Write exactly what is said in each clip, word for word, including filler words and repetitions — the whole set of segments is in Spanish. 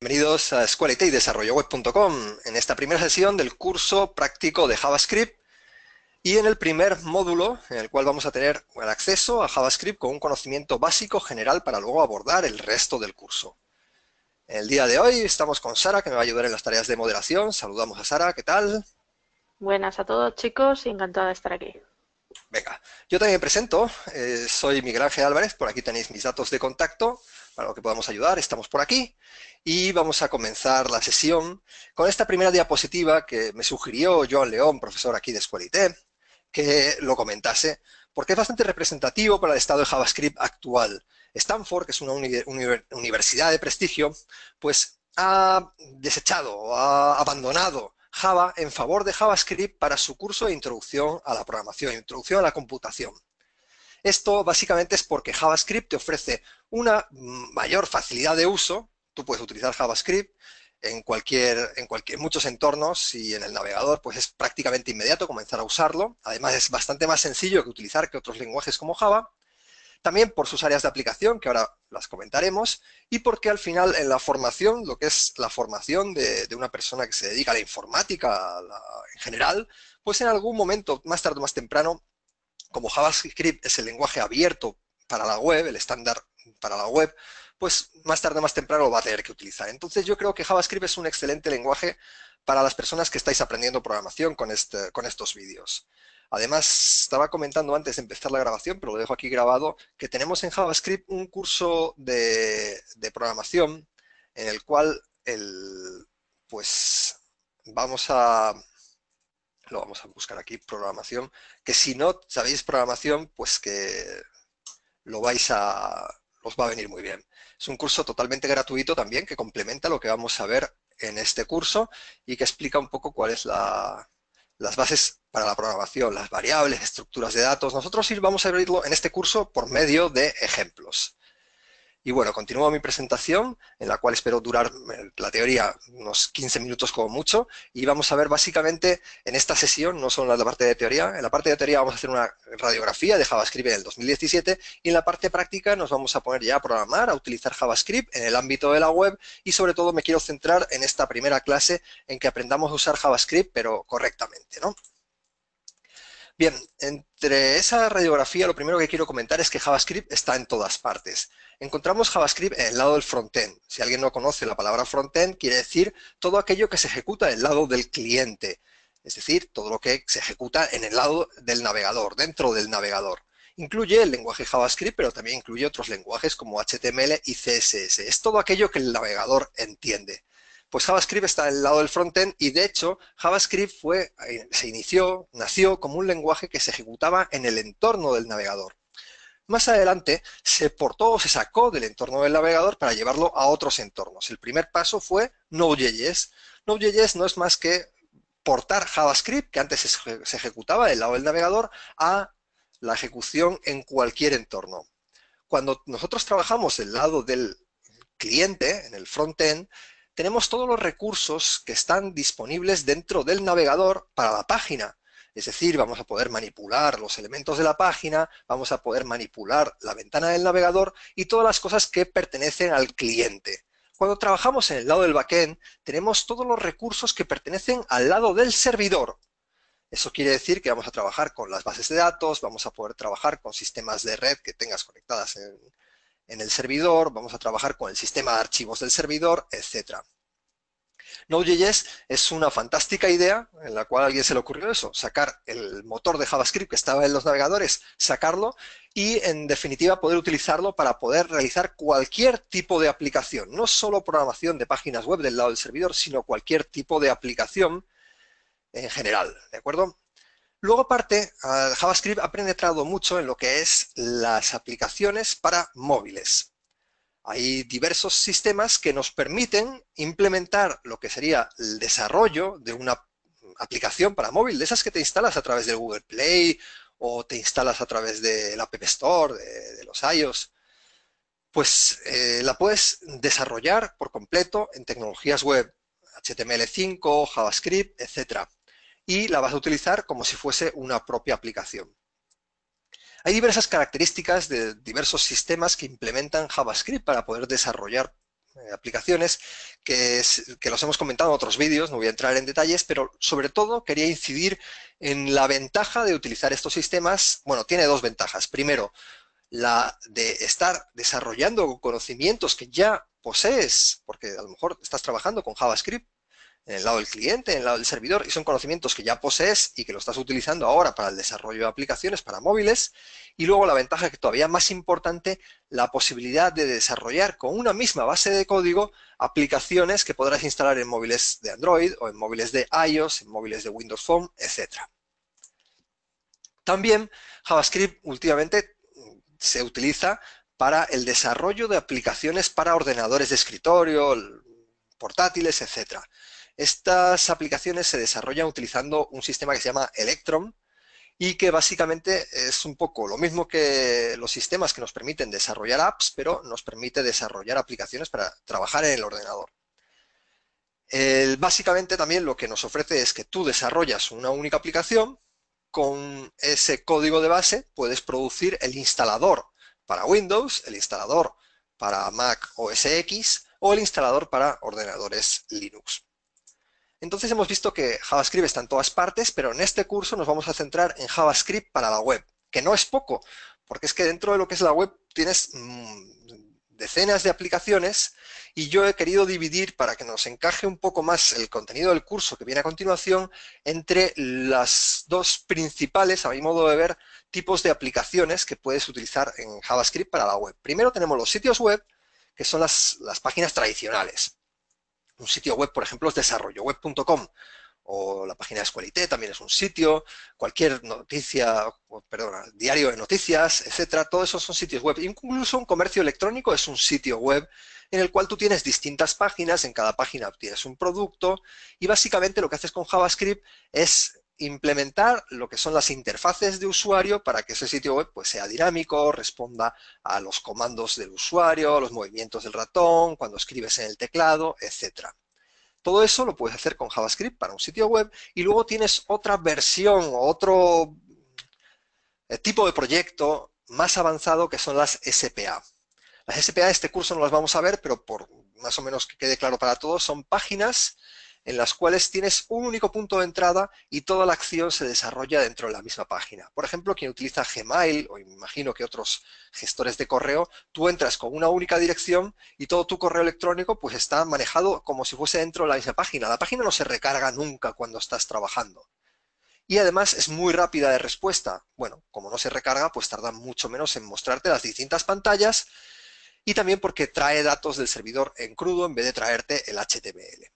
Bienvenidos a escuela I T y desarrollo web punto com, en esta primera sesión del curso práctico de JavaScript y en el primer módulo en el cual vamos a tener el acceso a JavaScript con un conocimiento básico general para luego abordar el resto del curso. El día de hoy estamos con Sara, que me va a ayudar en las tareas de moderación. Saludamos a Sara, ¿qué tal? Buenas a todos, chicos, y encantada de estar aquí. Venga, yo también me presento, eh, soy Miguel Ángel Álvarez, por aquí tenéis mis datos de contacto para lo que podamos ayudar, estamos por aquí y vamos a comenzar la sesión con esta primera diapositiva que me sugirió Joan León, profesor aquí de Escuela I T, que lo comentase, porque es bastante representativo para el estado de JavaScript actual. Stanford, que es una uni uni universidad de prestigio, pues ha desechado, ha abandonado Java en favor de JavaScript para su curso de introducción a la programación, introducción a la computación. Esto básicamente es porque JavaScript te ofrece una mayor facilidad de uso. Tú puedes utilizar JavaScript en cualquier, en cualquier, muchos entornos y en el navegador pues es prácticamente inmediato comenzar a usarlo. Además es bastante más sencillo que utilizar que otros lenguajes como Java. También por sus áreas de aplicación, que ahora las comentaremos, y porque al final en la formación, lo que es la formación de, de una persona que se dedica a la informática a la, en general, pues en algún momento, más tarde o más temprano, como JavaScript es el lenguaje abierto para la web, el estándar para la web, pues más tarde o más temprano lo va a tener que utilizar. Entonces yo creo que JavaScript es un excelente lenguaje para las personas que estáis aprendiendo programación con, este, con estos vídeos. Además, estaba comentando antes de empezar la grabación, pero lo dejo aquí grabado, que tenemos en JavaScript un curso de, de programación en el cual el, pues vamos a, lo vamos a buscar aquí, programación, que si no sabéis programación, pues que lo vais a, os va a venir muy bien. Es un curso totalmente gratuito también que complementa lo que vamos a ver en este curso y que explica un poco cuál es la, las bases para la programación, las variables, estructuras de datos. Nosotros sí vamos a verlo en este curso por medio de ejemplos. Y bueno, continúo mi presentación, en la cual espero durar la teoría unos quince minutos como mucho, y vamos a ver básicamente en esta sesión, no solo en la parte de teoría, en la parte de teoría vamos a hacer una radiografía de JavaScript en el dos mil diecisiete, y en la parte práctica nos vamos a poner ya a programar, a utilizar JavaScript en el ámbito de la web, y sobre todo me quiero centrar en esta primera clase en que aprendamos a usar JavaScript, pero correctamente, ¿no? Bien, entre esa radiografía lo primero que quiero comentar es que JavaScript está en todas partes. Encontramos JavaScript en el lado del frontend. Si alguien no conoce la palabra frontend, quiere decir todo aquello que se ejecuta del lado del cliente. Es decir, todo lo que se ejecuta en el lado del navegador, dentro del navegador. Incluye el lenguaje JavaScript, pero también incluye otros lenguajes como H T M L y C S S. Es todo aquello que el navegador entiende. Pues JavaScript está al lado del frontend y de hecho JavaScript fue, se inició, nació como un lenguaje que se ejecutaba en el entorno del navegador. Más adelante se portó o se sacó del entorno del navegador para llevarlo a otros entornos. El primer paso fue Node.js. Node.js no es más que portar JavaScript, que antes se ejecutaba del lado del navegador, a la ejecución en cualquier entorno. Cuando nosotros trabajamos del lado del cliente, en el frontend, tenemos todos los recursos que están disponibles dentro del navegador para la página. Es decir, vamos a poder manipular los elementos de la página, vamos a poder manipular la ventana del navegador y todas las cosas que pertenecen al cliente. Cuando trabajamos en el lado del backend, tenemos todos los recursos que pertenecen al lado del servidor. Eso quiere decir que vamos a trabajar con las bases de datos, vamos a poder trabajar con sistemas de red que tengas conectadas en, en el servidor, vamos a trabajar con el sistema de archivos del servidor, etcétera. Node.js es una fantástica idea en la cual a alguien se le ocurrió eso, sacar el motor de JavaScript que estaba en los navegadores, sacarlo y en definitiva poder utilizarlo para poder realizar cualquier tipo de aplicación, no solo programación de páginas web del lado del servidor, sino cualquier tipo de aplicación en general, ¿de acuerdo? Luego aparte, JavaScript ha penetrado mucho en lo que es las aplicaciones para móviles. Hay diversos sistemas que nos permiten implementar lo que sería el desarrollo de una aplicación para móvil, de esas que te instalas a través del Google Play o te instalas a través del App Store, de, de los iOS. Pues eh, la puedes desarrollar por completo en tecnologías web, H T M L cinco, JavaScript, etcétera. Y la vas a utilizar como si fuese una propia aplicación. Hay diversas características de diversos sistemas que implementan JavaScript para poder desarrollar eh, aplicaciones que, es, que los hemos comentado en otros vídeos, no voy a entrar en detalles, pero sobre todo quería incidir en la ventaja de utilizar estos sistemas. Bueno, tiene dos ventajas. Primero, la de estar desarrollando conocimientos que ya posees, porque a lo mejor estás trabajando con JavaScript en el lado del cliente, en el lado del servidor, y son conocimientos que ya posees y que lo estás utilizando ahora para el desarrollo de aplicaciones para móviles. Y luego la ventaja, que todavía más importante, la posibilidad de desarrollar con una misma base de código aplicaciones que podrás instalar en móviles de Android o en móviles de iOS, en móviles de Windows Phone, etcétera. También JavaScript últimamente se utiliza para el desarrollo de aplicaciones para ordenadores de escritorio, portátiles, etcétera. Estas aplicaciones se desarrollan utilizando un sistema que se llama Electron y que básicamente es un poco lo mismo que los sistemas que nos permiten desarrollar apps, pero nos permite desarrollar aplicaciones para trabajar en el ordenador. El, básicamente también lo que nos ofrece es que tú desarrollas una única aplicación. Con ese código de base puedes producir el instalador para Windows, el instalador para Mac O S X o el instalador para ordenadores Linux. Entonces hemos visto que JavaScript está en todas partes, pero en este curso nos vamos a centrar en JavaScript para la web, que no es poco, porque es que dentro de lo que es la web tienes mmm, decenas de aplicaciones, y yo he querido dividir, para que nos encaje un poco más el contenido del curso que viene a continuación, entre las dos principales, a mi modo de ver, tipos de aplicaciones que puedes utilizar en JavaScript para la web. Primero tenemos los sitios web, que son las, las páginas tradicionales. Un sitio web, por ejemplo, es desarrollo web punto com, o la página de Escuelité también es un sitio, cualquier noticia, perdón, diario de noticias, etcétera, todos esos son sitios web. Incluso un comercio electrónico es un sitio web en el cual tú tienes distintas páginas, en cada página tienes un producto, y básicamente lo que haces con JavaScript es implementar lo que son las interfaces de usuario para que ese sitio web pues, sea dinámico, responda a los comandos del usuario, a los movimientos del ratón, cuando escribes en el teclado, etcétera. Todo eso lo puedes hacer con JavaScript para un sitio web, y luego tienes otra versión o otro tipo de proyecto más avanzado que son las S P A. Las S P A de este curso no las vamos a ver, pero por más o menos que quede claro para todos, son páginas en las cuales tienes un único punto de entrada y toda la acción se desarrolla dentro de la misma página. Por ejemplo, quien utiliza Gmail, o imagino que otros gestores de correo, tú entras con una única dirección y todo tu correo electrónico pues está manejado como si fuese dentro de la misma página. La página no se recarga nunca cuando estás trabajando. Y además es muy rápida de respuesta. Bueno, como no se recarga, pues tarda mucho menos en mostrarte las distintas pantallas, y también porque trae datos del servidor en crudo en vez de traerte el H T M L.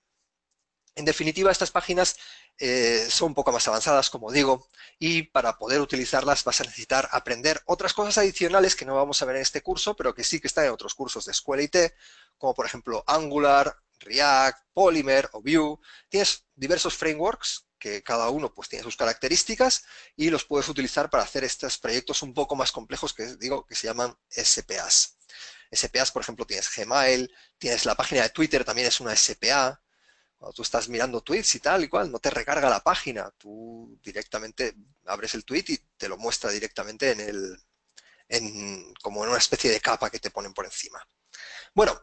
En definitiva, estas páginas eh, son un poco más avanzadas, como digo, y para poder utilizarlas vas a necesitar aprender otras cosas adicionales que no vamos a ver en este curso, pero que sí que están en otros cursos de Escuelité, como por ejemplo Angular, React, Polymer o Vue. Tienes diversos frameworks que cada uno pues tiene sus características y los puedes utilizar para hacer estos proyectos un poco más complejos que digo que se llaman S P As. S P As, por ejemplo, tienes Gmail, tienes la página de Twitter, también es una S P A. Cuando tú estás mirando tweets y tal y cual, no te recarga la página. Tú directamente abres el tweet y te lo muestra directamente en el, en, como en una especie de capa que te ponen por encima. Bueno,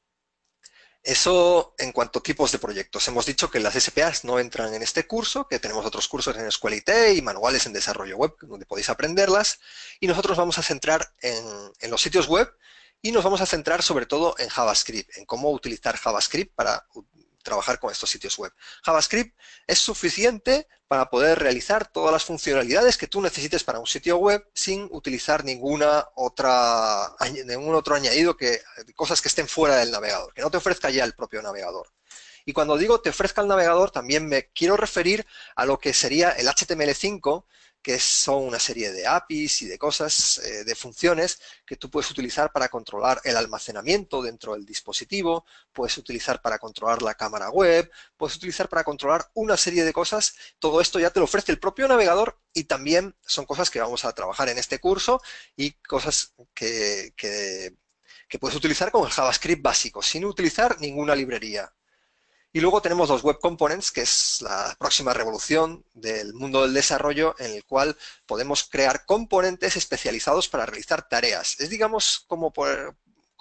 eso en cuanto a tipos de proyectos. Hemos dicho que las S P As no entran en este curso, que tenemos otros cursos en Escuelité y manuales en desarrollo web donde podéis aprenderlas, y nosotros vamos a centrar en, en los sitios web, y nos vamos a centrar sobre todo en JavaScript, en cómo utilizar JavaScript para trabajar con estos sitios web. JavaScript es suficiente para poder realizar todas las funcionalidades que tú necesites para un sitio web sin utilizar ninguna otra, ningún otro añadido, que cosas que estén fuera del navegador, que no te ofrezca ya el propio navegador. Y cuando digo te ofrezca el navegador, también me quiero referir a lo que sería el H T M L cinco, que son una serie de A P Is y de cosas, eh, de funciones que tú puedes utilizar para controlar el almacenamiento dentro del dispositivo, puedes utilizar para controlar la cámara web, puedes utilizar para controlar una serie de cosas. Todo esto ya te lo ofrece el propio navegador, y también son cosas que vamos a trabajar en este curso y cosas que, que, que puedes utilizar con el JavaScript básico, sin utilizar ninguna librería. Y luego tenemos los Web Components, que es la próxima revolución del mundo del desarrollo, en el cual podemos crear componentes especializados para realizar tareas. Es, digamos, como, por,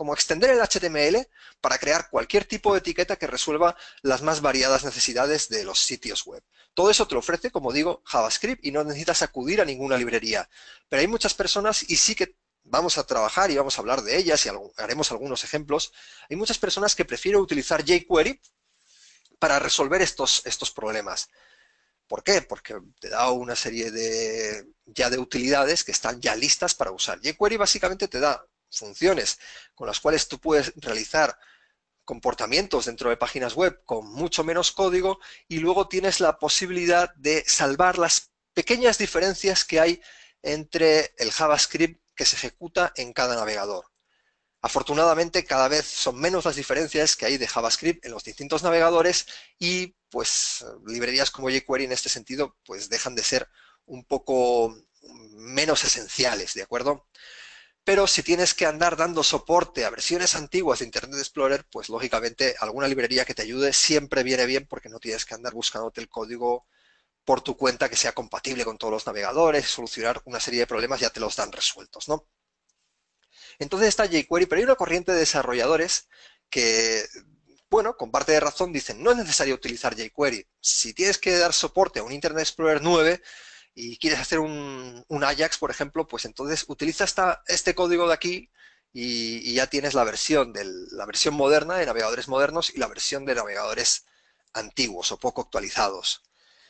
como extender el H T M L para crear cualquier tipo de etiqueta que resuelva las más variadas necesidades de los sitios web. Todo eso te lo ofrece, como digo, JavaScript y no necesitas acudir a ninguna librería. Pero hay muchas personas, y sí que vamos a trabajar y vamos a hablar de ellas y haremos algunos ejemplos, hay muchas personas que prefieren utilizar jQuery para resolver estos, estos problemas. ¿Por qué? Porque te da una serie de, ya de utilidades que están ya listas para usar. jQuery básicamente te da funciones con las cuales tú puedes realizar comportamientos dentro de páginas web con mucho menos código y luego tienes la posibilidad de salvar las pequeñas diferencias que hay entre el JavaScript que se ejecuta en cada navegador. Afortunadamente, cada vez son menos las diferencias que hay de JavaScript en los distintos navegadores y pues librerías como jQuery en este sentido pues dejan de ser un poco menos esenciales, ¿de acuerdo? Pero si tienes que andar dando soporte a versiones antiguas de Internet Explorer, pues lógicamente alguna librería que te ayude siempre viene bien porque no tienes que andar buscándote el código por tu cuenta que sea compatible con todos los navegadores, solucionar una serie de problemas ya te los dan resueltos, ¿no? Entonces está jQuery, pero hay una corriente de desarrolladores que, bueno, con parte de razón dicen, no es necesario utilizar jQuery. Si tienes que dar soporte a un Internet Explorer nueve y quieres hacer un, un Ajax, por ejemplo, pues entonces utiliza esta, este código de aquí y, y ya tienes la versión, de la versión moderna de navegadores modernos y la versión de navegadores antiguos o poco actualizados.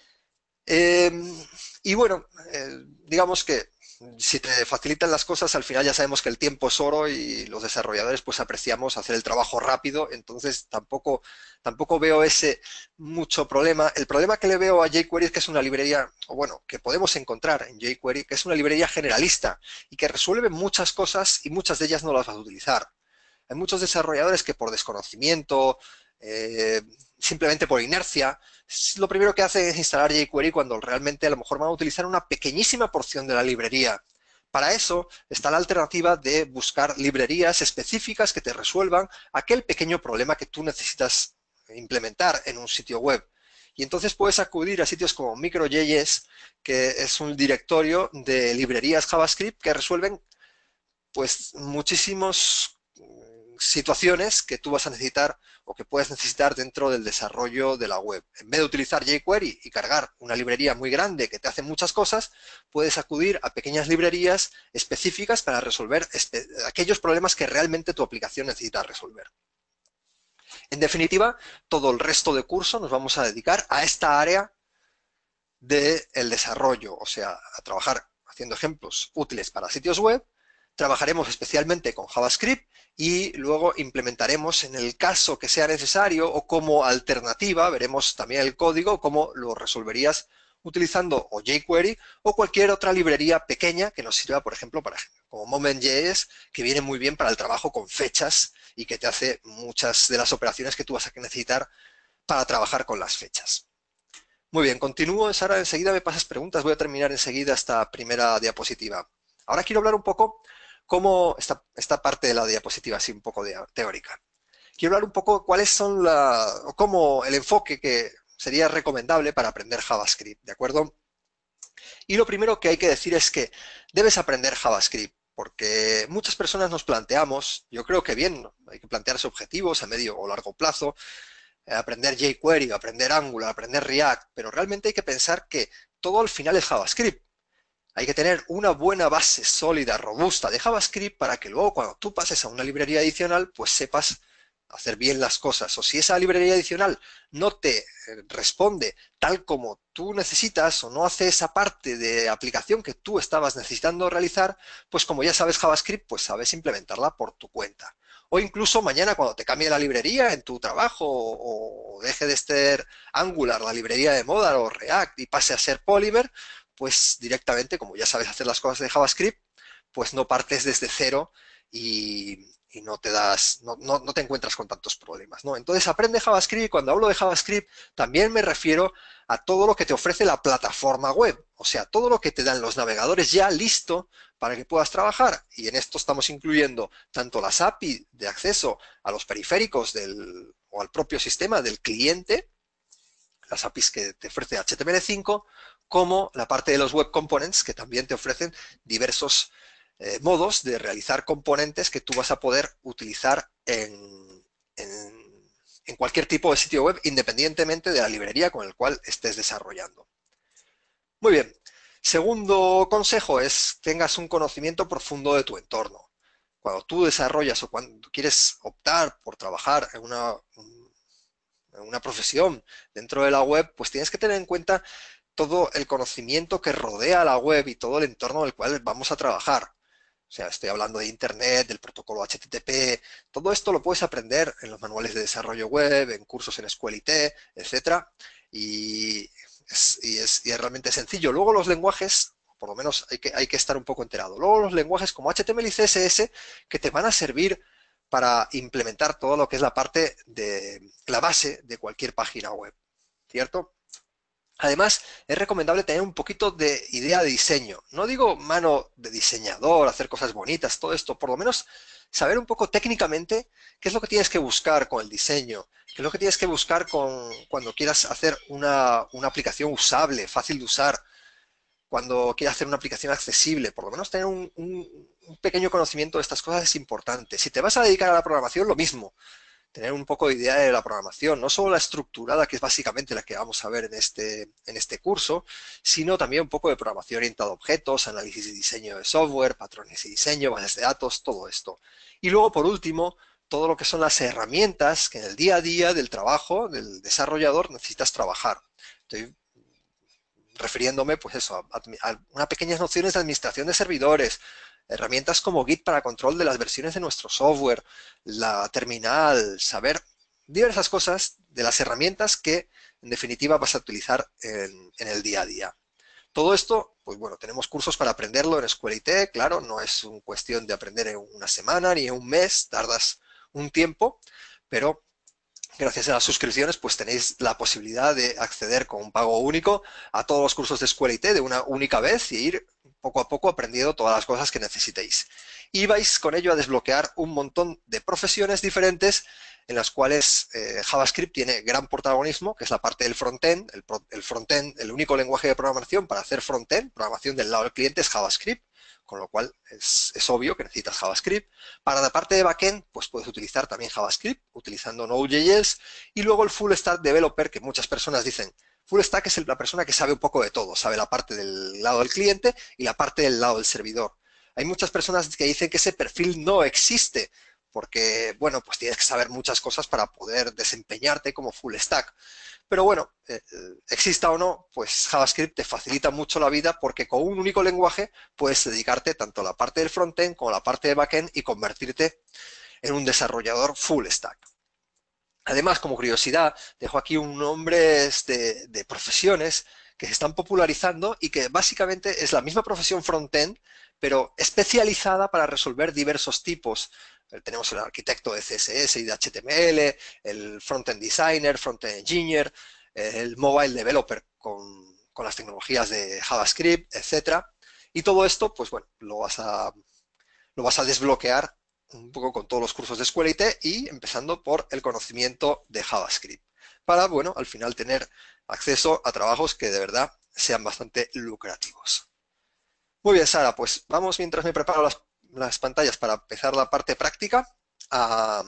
Eh, y bueno, eh, digamos que si te facilitan las cosas, al final ya sabemos que el tiempo es oro y los desarrolladores pues apreciamos hacer el trabajo rápido, entonces tampoco, tampoco veo ese mucho problema. El problema que le veo a jQuery es que es una librería, o bueno, que podemos encontrar en jQuery, que es una librería generalista y que resuelve muchas cosas y muchas de ellas no las vas a utilizar. Hay muchos desarrolladores que por desconocimiento, eh, simplemente por inercia, lo primero que hacen es instalar jQuery cuando realmente a lo mejor van a utilizar una pequeñísima porción de la librería. Para eso está la alternativa de buscar librerías específicas que te resuelvan aquel pequeño problema que tú necesitas implementar en un sitio web. Y entonces puedes acudir a sitios como MicroJS, que es un directorio de librerías JavaScript que resuelven pues muchísimos situaciones que tú vas a necesitar o que puedes necesitar dentro del desarrollo de la web. En vez de utilizar jQuery y cargar una librería muy grande que te hace muchas cosas, puedes acudir a pequeñas librerías específicas para resolver aquellos problemas que realmente tu aplicación necesita resolver. En definitiva, todo el resto de curso nos vamos a dedicar a esta área del desarrollo, o sea, a trabajar haciendo ejemplos útiles para sitios web. Trabajaremos especialmente con JavaScript y luego implementaremos en el caso que sea necesario o como alternativa, veremos también el código, cómo lo resolverías utilizando o jQuery o cualquier otra librería pequeña que nos sirva, por ejemplo, para, como Moment.js, que viene muy bien para el trabajo con fechas y que te hace muchas de las operaciones que tú vas a necesitar para trabajar con las fechas. Muy bien, continúo, Sara, enseguida me pasas preguntas, voy a terminar enseguida esta primera diapositiva. Ahora quiero hablar un poco cómo esta, esta parte de la diapositiva así un poco de, teórica. Quiero hablar un poco cuáles son la, o cómo el enfoque que sería recomendable para aprender JavaScript, ¿de acuerdo? Y lo primero que hay que decir es que debes aprender JavaScript, porque muchas personas nos planteamos, yo creo que bien, hay que plantearse objetivos a medio o largo plazo, eh, aprender jQuery, aprender Angular, aprender React, pero realmente hay que pensar que todo al final es JavaScript. Hay que tener una buena base sólida, robusta de JavaScript para que luego cuando tú pases a una librería adicional, pues sepas hacer bien las cosas. O si esa librería adicional no te responde tal como tú necesitas o no hace esa parte de aplicación que tú estabas necesitando realizar, pues como ya sabes JavaScript, pues sabes implementarla por tu cuenta. O incluso mañana cuando te cambie la librería en tu trabajo o deje de ser Angular, la librería de moda o React y pase a ser Polymer, pues directamente, como ya sabes hacer las cosas de JavaScript, pues no partes desde cero y, y no te das, no, no, no te encuentras con tantos problemas, ¿no? Entonces aprende JavaScript y cuando hablo de JavaScript también me refiero a todo lo que te ofrece la plataforma web, o sea, todo lo que te dan los navegadores ya listo para que puedas trabajar. Y en esto estamos incluyendo tanto las A P I de acceso a los periféricos del, o al propio sistema del cliente, las A P Is que te ofrece H T M L cinco, como la parte de los Web Components, que también te ofrecen diversos eh, modos de realizar componentes que tú vas a poder utilizar en, en, en cualquier tipo de sitio web, independientemente de la librería con el cual estés desarrollando. Muy bien. Segundo consejo es tengas un conocimiento profundo de tu entorno. Cuando tú desarrollas o cuando quieres optar por trabajar en una, en una profesión dentro de la web, pues tienes que tener en cuenta todo el conocimiento que rodea la web y todo el entorno del cual vamos a trabajar. O sea, estoy hablando de Internet, del protocolo H T T P, todo esto lo puedes aprender en los manuales de desarrollo web, en cursos en SQLite, etcétera. Y es, y, es, y es realmente sencillo. Luego los lenguajes, por lo menos hay que, hay que estar un poco enterado. Luego los lenguajes como H T M L y C S S que te van a servir para implementar todo lo que es la parte de la base de cualquier página web, ¿cierto? Además, es recomendable tener un poquito de idea de diseño. No digo mano de diseñador, hacer cosas bonitas, todo esto, por lo menos saber un poco técnicamente qué es lo que tienes que buscar con el diseño, qué es lo que tienes que buscar con, cuando quieras hacer una, una aplicación usable, fácil de usar, cuando quieras hacer una aplicación accesible. Por lo menos tener un, un, un pequeño conocimiento de estas cosas es importante. Si te vas a dedicar a la programación, lo mismo. Tener un poco de idea de la programación, no solo la estructurada, que es básicamente la que vamos a ver en este, en este curso, sino también un poco de programación orientada a objetos, análisis y diseño de software, patrones y diseño, bases de datos, todo esto. Y luego, por último, todo lo que son las herramientas que en el día a día del trabajo del desarrollador necesitas trabajar. Estoy refiriéndome, pues eso, a, a unas pequeñas nociones de administración de servidores, herramientas como Git para control de las versiones de nuestro software, la terminal, saber diversas cosas de las herramientas que en definitiva vas a utilizar en, en el día a día. Todo esto, pues bueno, tenemos cursos para aprenderlo en SQLite, claro, no es una cuestión de aprender en una semana ni en un mes, tardas un tiempo, pero gracias a las suscripciones, pues tenéis la posibilidad de acceder con un pago único a todos los cursos de SQLite de una única vez y ir poco a poco aprendiendo todas las cosas que necesitéis. Y vais con ello a desbloquear un montón de profesiones diferentes en las cuales eh, JavaScript tiene gran protagonismo, que es la parte del frontend. El, el frontend, el único lenguaje de programación para hacer frontend, programación del lado del cliente, es JavaScript, con lo cual es, es obvio que necesitas JavaScript. Para la parte de backend, pues puedes utilizar también JavaScript, utilizando Node.js, y luego el Full Stack Developer, que muchas personas dicen, Full Stack es la persona que sabe un poco de todo, sabe la parte del lado del cliente y la parte del lado del servidor. Hay muchas personas que dicen que ese perfil no existe, porque, bueno, pues tienes que saber muchas cosas para poder desempeñarte como Full Stack. Pero bueno, eh, exista o no, pues JavaScript te facilita mucho la vida porque con un único lenguaje puedes dedicarte tanto a la parte del frontend como a la parte de backend y convertirte en un desarrollador Full Stack. Además, como curiosidad, dejo aquí un nombre de, de profesiones que se están popularizando y que básicamente es la misma profesión frontend, pero especializada para resolver diversos tipos. Tenemos el arquitecto de C S S y de H T M L, el frontend designer, frontend engineer, el mobile developer con, con las tecnologías de JavaScript, etcétera. Y todo esto, pues bueno, lo vas a, lo vas a desbloquear un poco con todos los cursos de SQLite y empezando por el conocimiento de JavaScript, para, bueno, al final tener acceso a trabajos que de verdad sean bastante lucrativos. Muy bien, Sara, pues vamos, mientras me preparo las, las pantallas para empezar la parte práctica, a...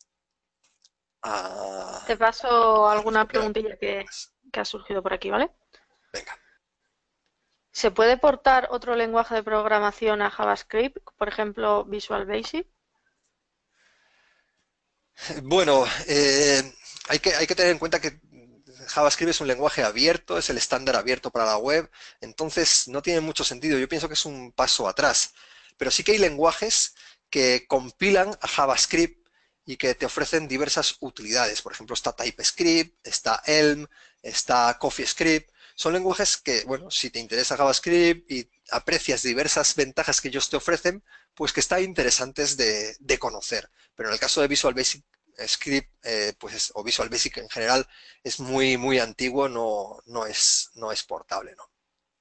a... Te paso alguna preguntilla que, que ha surgido por aquí, ¿vale? Venga. ¿Se puede portar otro lenguaje de programación a JavaScript, por ejemplo, Visual Basic? Bueno, eh, hay que, hay que tener en cuenta que JavaScript es un lenguaje abierto, es el estándar abierto para la web, entonces no tiene mucho sentido. Yo pienso que es un paso atrás, pero sí que hay lenguajes que compilan a JavaScript y que te ofrecen diversas utilidades. Por ejemplo, está TypeScript, está Elm, está CoffeeScript. Son lenguajes que, bueno, si te interesa JavaScript y aprecias diversas ventajas que ellos te ofrecen, pues que están interesantes de, de conocer. Pero en el caso de Visual Basic Script, eh, pues es, o Visual Basic en general, es muy, muy antiguo, no, no, es, no es portable, ¿no?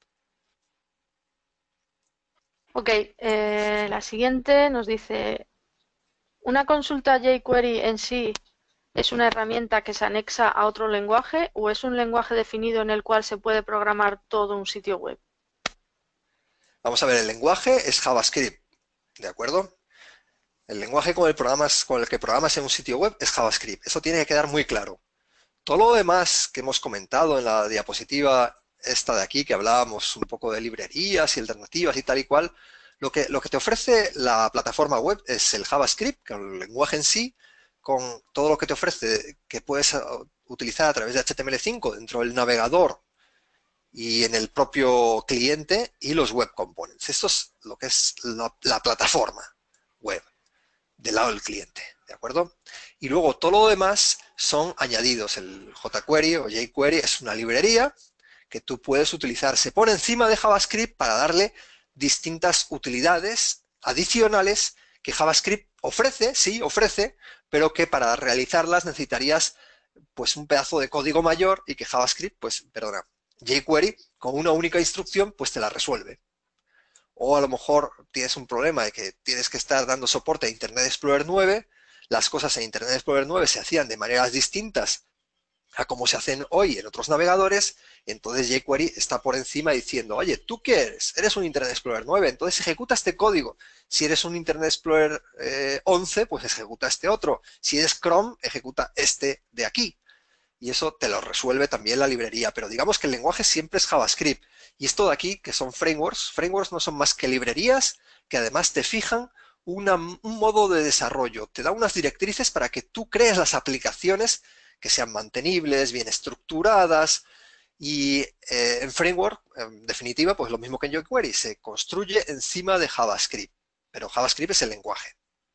Ok, eh, la siguiente nos dice, ¿una consulta jQuery en sí es una herramienta que se anexa a otro lenguaje o es un lenguaje definido en el cual se puede programar todo un sitio web? Vamos a ver, el lenguaje es JavaScript. ¿de acuerdo? El lenguaje con el, programas, con el que programas en un sitio web es JavaScript. Eso tiene que quedar muy claro. Todo lo demás que hemos comentado en la diapositiva esta de aquí, que hablábamos un poco de librerías y alternativas y tal y cual, lo que, lo que te ofrece la plataforma web es el JavaScript, que es el lenguaje en sí, con todo lo que te ofrece, que puedes utilizar a través de H T M L cinco dentro del navegador y en el propio cliente, y los web components. Esto es lo que es la, la plataforma web del lado del cliente, ¿de acuerdo? Y luego todo lo demás son añadidos. El jQuery o jQuery es una librería que tú puedes utilizar. Se pone encima de JavaScript para darle distintas utilidades adicionales que JavaScript ofrece, sí, ofrece, pero que para realizarlas necesitarías pues un pedazo de código mayor y que JavaScript, pues, perdona, jQuery con una única instrucción pues te la resuelve. O a lo mejor tienes un problema de que tienes que estar dando soporte a Internet Explorer nueve, las cosas en Internet Explorer nueve se hacían de maneras distintas a como se hacen hoy en otros navegadores, entonces jQuery está por encima diciendo, oye, ¿tú qué eres? Eres un Internet Explorer nueve, entonces ejecuta este código. Si eres un Internet Explorer eh, once, pues ejecuta este otro. Si eres Chrome, ejecuta este de aquí. Y eso te lo resuelve también la librería, pero digamos que el lenguaje siempre es JavaScript. Y esto de aquí, que son frameworks, frameworks no son más que librerías que además te fijan una, un modo de desarrollo, te da unas directrices para que tú crees las aplicaciones que sean mantenibles, bien estructuradas, y eh, en framework, en definitiva, pues lo mismo que en jQuery, se construye encima de JavaScript, pero JavaScript es el lenguaje.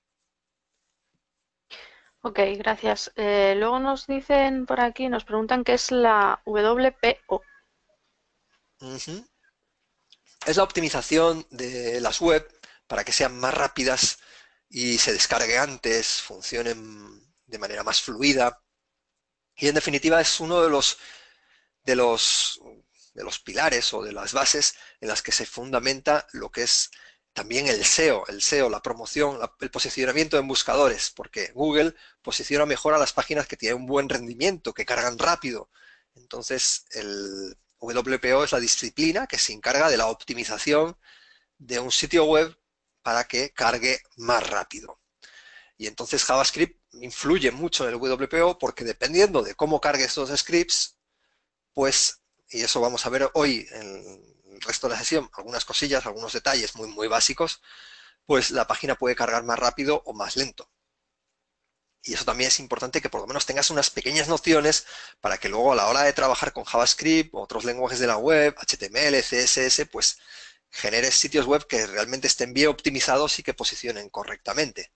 Ok, gracias. Eh, luego nos dicen por aquí, nos preguntan qué es la W P O. Uh-huh. Es la optimización de las web para que sean más rápidas y se descargue antes, funcionen de manera más fluida. Y en definitiva es uno de los, de los, de los pilares o de las bases en las que se fundamenta lo que es también el S E O, el S E O, la promoción, la, el posicionamiento en buscadores, porque Google posiciona mejor a las páginas que tienen un buen rendimiento, que cargan rápido. Entonces, el W P O es la disciplina que se encarga de la optimización de un sitio web para que cargue más rápido. Y entonces JavaScript influye mucho en el W P O porque dependiendo de cómo cargue estos scripts, pues, y eso vamos a ver hoy en el resto de la sesión, algunas cosillas, algunos detalles muy, muy básicos, pues la página puede cargar más rápido o más lento. Y eso también es importante que por lo menos tengas unas pequeñas nociones para que luego a la hora de trabajar con JavaScript, otros lenguajes de la web, H T M L, C S S, pues generes sitios web que realmente estén bien optimizados y que posicionen correctamente.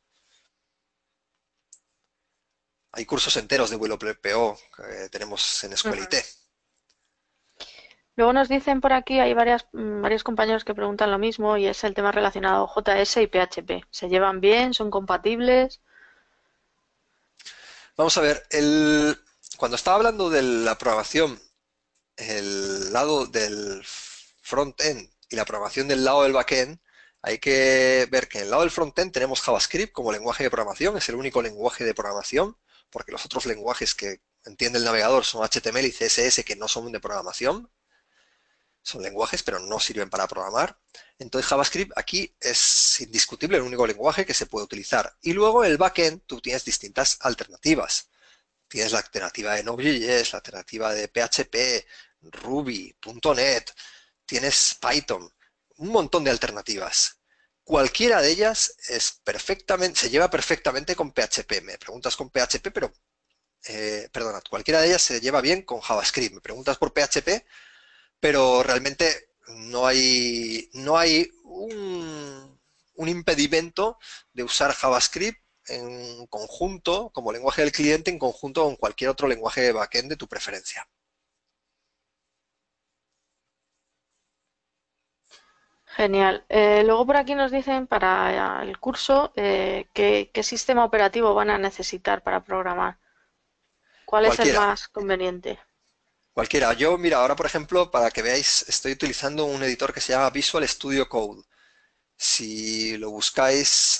Hay cursos enteros de W P O que tenemos en Escuela I T. Luego nos dicen por aquí, hay varias, mm, varios compañeros que preguntan lo mismo y es el tema relacionado J S y P H P. ¿Se llevan bien? ¿Son compatibles? Vamos a ver, el, cuando estaba hablando de la programación, el lado del front-end y la programación del lado del back-end, hay que ver que en el lado del front-end tenemos JavaScript como lenguaje de programación, es el único lenguaje de programación, porque los otros lenguajes que entiende el navegador son H T M L y C S S que no son de programación, son lenguajes pero no sirven para programar. Entonces JavaScript aquí es indiscutible el único lenguaje que se puede utilizar. Y luego en el backend tú tienes distintas alternativas. Tienes la alternativa de Node.js, la alternativa de P H P, Ruby, punto net, tienes Python, un montón de alternativas. Cualquiera de ellas es perfectamente, se lleva perfectamente con P H P. Me preguntas con P H P, pero, eh, perdona, cualquiera de ellas se lleva bien con JavaScript. Me preguntas por P H P, pero realmente no hay, no hay un, un impedimento de usar JavaScript en conjunto, como lenguaje del cliente, en conjunto con cualquier otro lenguaje de backend de tu preferencia. Genial. Eh, luego por aquí nos dicen para el curso eh, qué, qué sistema operativo van a necesitar para programar. ¿Cuál es el Cualquiera, más conveniente? cualquiera. Yo, mira, ahora por ejemplo, para que veáis, estoy utilizando un editor que se llama Visual Studio Code. Si lo buscáis,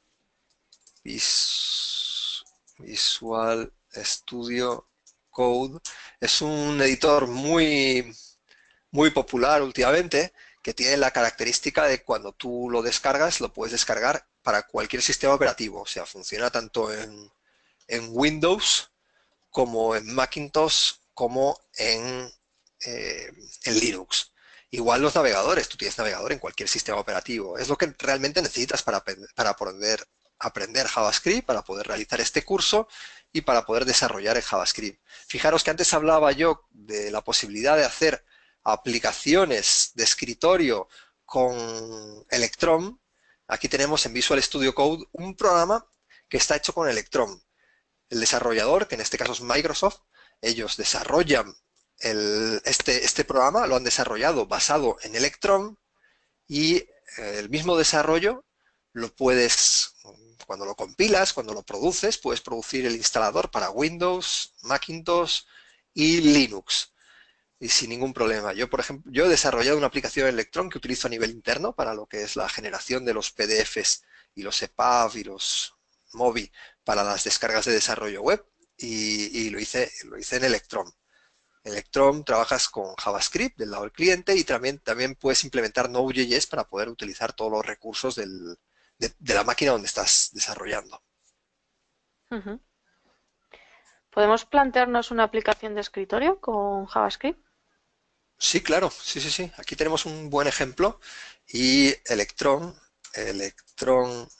vis, Visual Studio Code, es un editor muy, muy popular últimamente, que tiene la característica de cuando tú lo descargas, lo puedes descargar para cualquier sistema operativo. O sea, funciona tanto en, en Windows como en Macintosh como en, eh, en Linux. Igual los navegadores, tú tienes navegador en cualquier sistema operativo. Es lo que realmente necesitas para, para poder aprender JavaScript, para poder realizar este curso y para poder desarrollar en JavaScript. Fijaros que antes hablaba yo de la posibilidad de hacer aplicaciones de escritorio con Electron. Aquí tenemos en Visual Studio Code un programa que está hecho con Electron. El desarrollador, que en este caso es Microsoft, ellos desarrollan el, este, este programa, lo han desarrollado basado en Electron y eh, el mismo desarrollo lo puedes, cuando lo compilas, cuando lo produces, puedes producir el instalador para Windows, Macintosh y Linux. Y sin ningún problema. Yo, por ejemplo, yo he desarrollado una aplicación en Electron que utilizo a nivel interno para lo que es la generación de los P D Efes y los E P U B y los Mobi para las descargas de desarrollo web y, y lo hice, lo hice en Electron. En Electron trabajas con JavaScript del lado del cliente y también, también puedes implementar Node.js para poder utilizar todos los recursos del, de, de la máquina donde estás desarrollando. Uh-huh. ¿Podemos plantearnos una aplicación de escritorio con JavaScript? Sí, claro, sí, sí, sí. Aquí tenemos un buen ejemplo y Electron, Electron,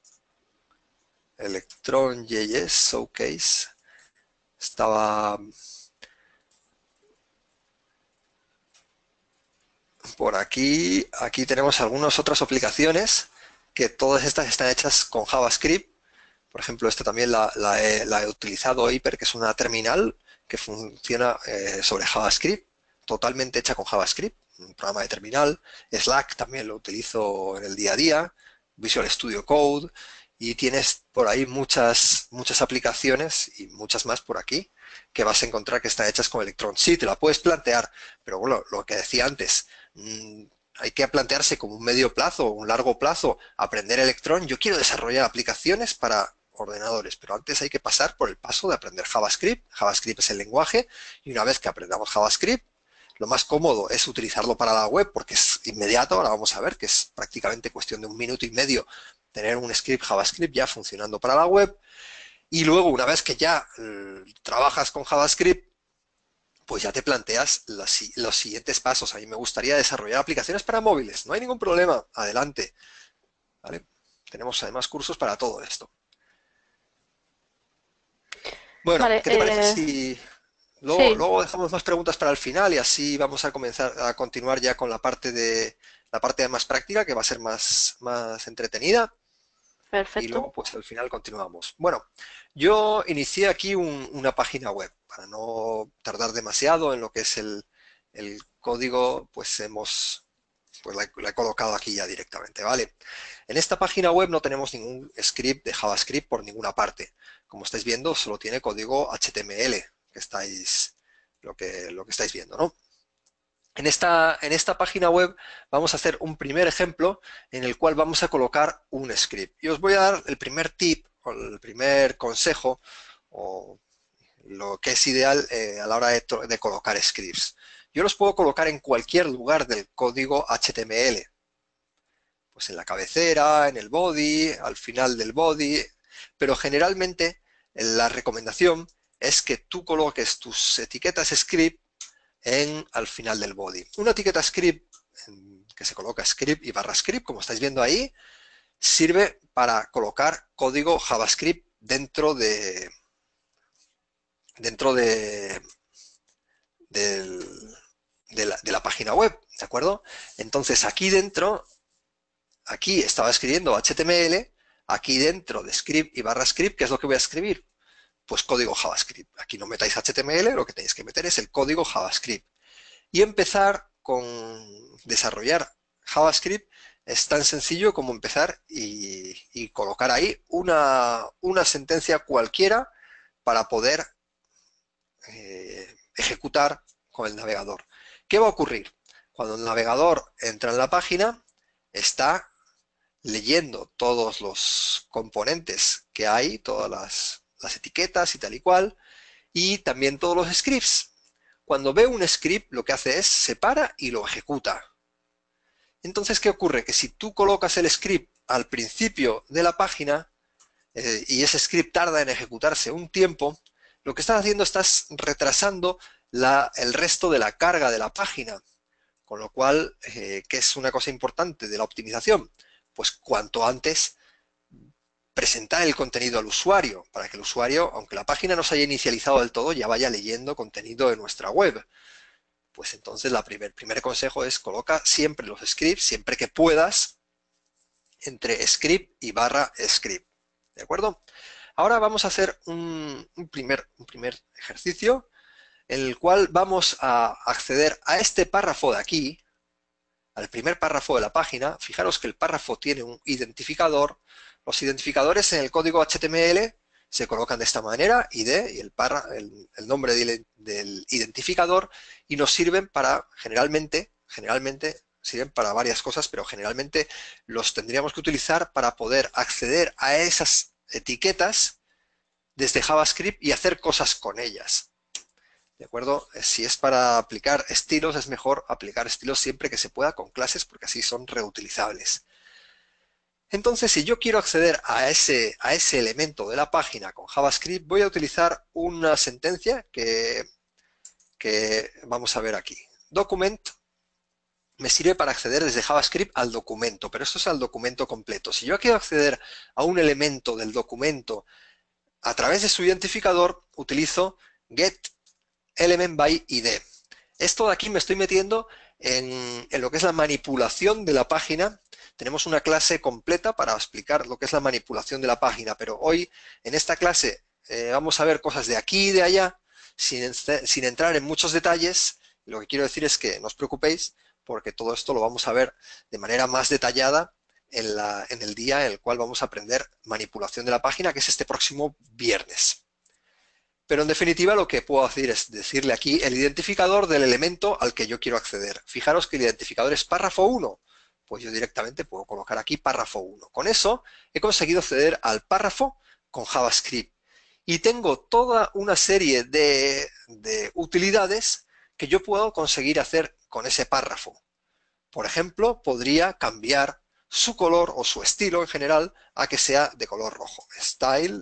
Electron.js Showcase estaba por aquí. Aquí tenemos algunas otras aplicaciones que todas estas están hechas con JavaScript. Por ejemplo, esta también la, la, he, la he utilizado, Hyper, que es una terminal que funciona eh, sobre JavaScript, totalmente hecha con JavaScript, un programa de terminal. Slack también lo utilizo en el día a día, Visual Studio Code, y tienes por ahí muchas, muchas aplicaciones y muchas más por aquí que vas a encontrar que están hechas con Electron. Sí, te la puedes plantear, pero bueno, lo que decía antes, mmm, hay que plantearse como un medio plazo o un largo plazo aprender Electron. Yo quiero desarrollar aplicaciones para ordenadores, pero antes hay que pasar por el paso de aprender JavaScript. JavaScript es el lenguaje y una vez que aprendamos JavaScript, lo más cómodo es utilizarlo para la web porque es inmediato. Ahora vamos a ver que es prácticamente cuestión de un minuto y medio tener un script JavaScript ya funcionando para la web. Y luego, una vez que ya eh, trabajas con JavaScript, pues ya te planteas los, los siguientes pasos. A mí me gustaría desarrollar aplicaciones para móviles. No hay ningún problema. Adelante. ¿Vale? Tenemos además cursos para todo esto. Bueno, Vale, ¿qué te parece eh, si luego, sí, luego dejamos más preguntas para el final y así vamos a comenzar a continuar ya con la parte de la parte más práctica que va a ser más, más entretenida y perfecto. luego pues al final continuamos. Bueno, yo inicié aquí un- una página web para no tardar demasiado en lo que es el, el código, pues hemos pues la, he la he colocado aquí ya directamente, ¿vale? En esta página web no tenemos ningún script de JavaScript por ninguna parte. Como estáis viendo, solo tiene código H T M L, que estáis, lo que, lo que estáis viendo, ¿no? En esta, en esta página web vamos a hacer un primer ejemplo en el cual vamos a colocar un script. Y os voy a dar el primer tip, o el primer consejo, o lo que es ideal eh, a la hora de, de colocar scripts. Yo los puedo colocar en cualquier lugar del código H T M L. Pues en la cabecera, en el body, al final del body, pero generalmente la recomendación es que tú coloques tus etiquetas script en, al final del body. Una etiqueta script que se coloca script y barra script, como estáis viendo ahí, sirve para colocar código JavaScript dentro de dentro de, de, de, la, de la página web, ¿de acuerdo? Entonces aquí dentro, aquí estaba escribiendo H T M L, aquí dentro de script y barra script, ¿qué es lo que voy a escribir? Pues código JavaScript. Aquí no metáis H T M L, lo que tenéis que meter es el código JavaScript. Y empezar con desarrollar JavaScript es tan sencillo como empezar y, y colocar ahí una, una sentencia cualquiera para poder eh, ejecutar con el navegador. ¿Qué va a ocurrir? Cuando el navegador entra en la página, está leyendo todos los componentes que hay, todas las, las etiquetas y tal y cual, y también todos los scripts. Cuando ve un script, lo que hace es se para y lo ejecuta. Entonces, ¿qué ocurre? Que si tú colocas el script al principio de la página eh, y ese script tarda en ejecutarse un tiempo, lo que estás haciendo, estás retrasando la, el resto de la carga de la página. Con lo cual, eh, ¿qué es una cosa importante de la optimización? Pues cuanto antes presentar el contenido al usuario, para que el usuario, aunque la página no se haya inicializado del todo, ya vaya leyendo contenido de nuestra web. Pues entonces el primer, primer consejo es coloca siempre los scripts, siempre que puedas, entre script y barra script. ¿De acuerdo? Ahora vamos a hacer un, un, primer, un primer ejercicio en el cual vamos a acceder a este párrafo de aquí, al primer párrafo de la página. Fijaros que el párrafo tiene un identificador. Los identificadores en el código H T M L se colocan de esta manera, I D, y el, parra, el, el nombre del, del identificador, y nos sirven para, generalmente, generalmente, sirven para varias cosas, pero generalmente los tendríamos que utilizar para poder acceder a esas etiquetas desde JavaScript y hacer cosas con ellas. ¿De acuerdo? Si es para aplicar estilos, es mejor aplicar estilos siempre que se pueda con clases, porque así son reutilizables. Entonces, si yo quiero acceder a ese, a ese elemento de la página con JavaScript, voy a utilizar una sentencia que, que vamos a ver aquí. Document me sirve para acceder desde JavaScript al documento, pero esto es al documento completo. Si yo quiero acceder a un elemento del documento a través de su identificador, utilizo getElementById. Esto de aquí me estoy metiendo en, en lo que es la manipulación de la página. Tenemos una clase completa para explicar lo que es la manipulación de la página, pero hoy en esta clase eh, vamos a ver cosas de aquí y de allá, sin, sin entrar en muchos detalles. Lo que quiero decir es que no os preocupéis, porque todo esto lo vamos a ver de manera más detallada en, la, en el día en el cual vamos a aprender manipulación de la página, que es este próximo viernes. Pero en definitiva lo que puedo hacer es decirle aquí el identificador del elemento al que yo quiero acceder. Fijaros que el identificador es párrafo uno. Pues yo directamente puedo colocar aquí párrafo uno. Con eso he conseguido acceder al párrafo con JavaScript. Y tengo toda una serie de, de utilidades que yo puedo conseguir hacer con ese párrafo. Por ejemplo, podría cambiar su color o su estilo en general a que sea de color rojo. Style.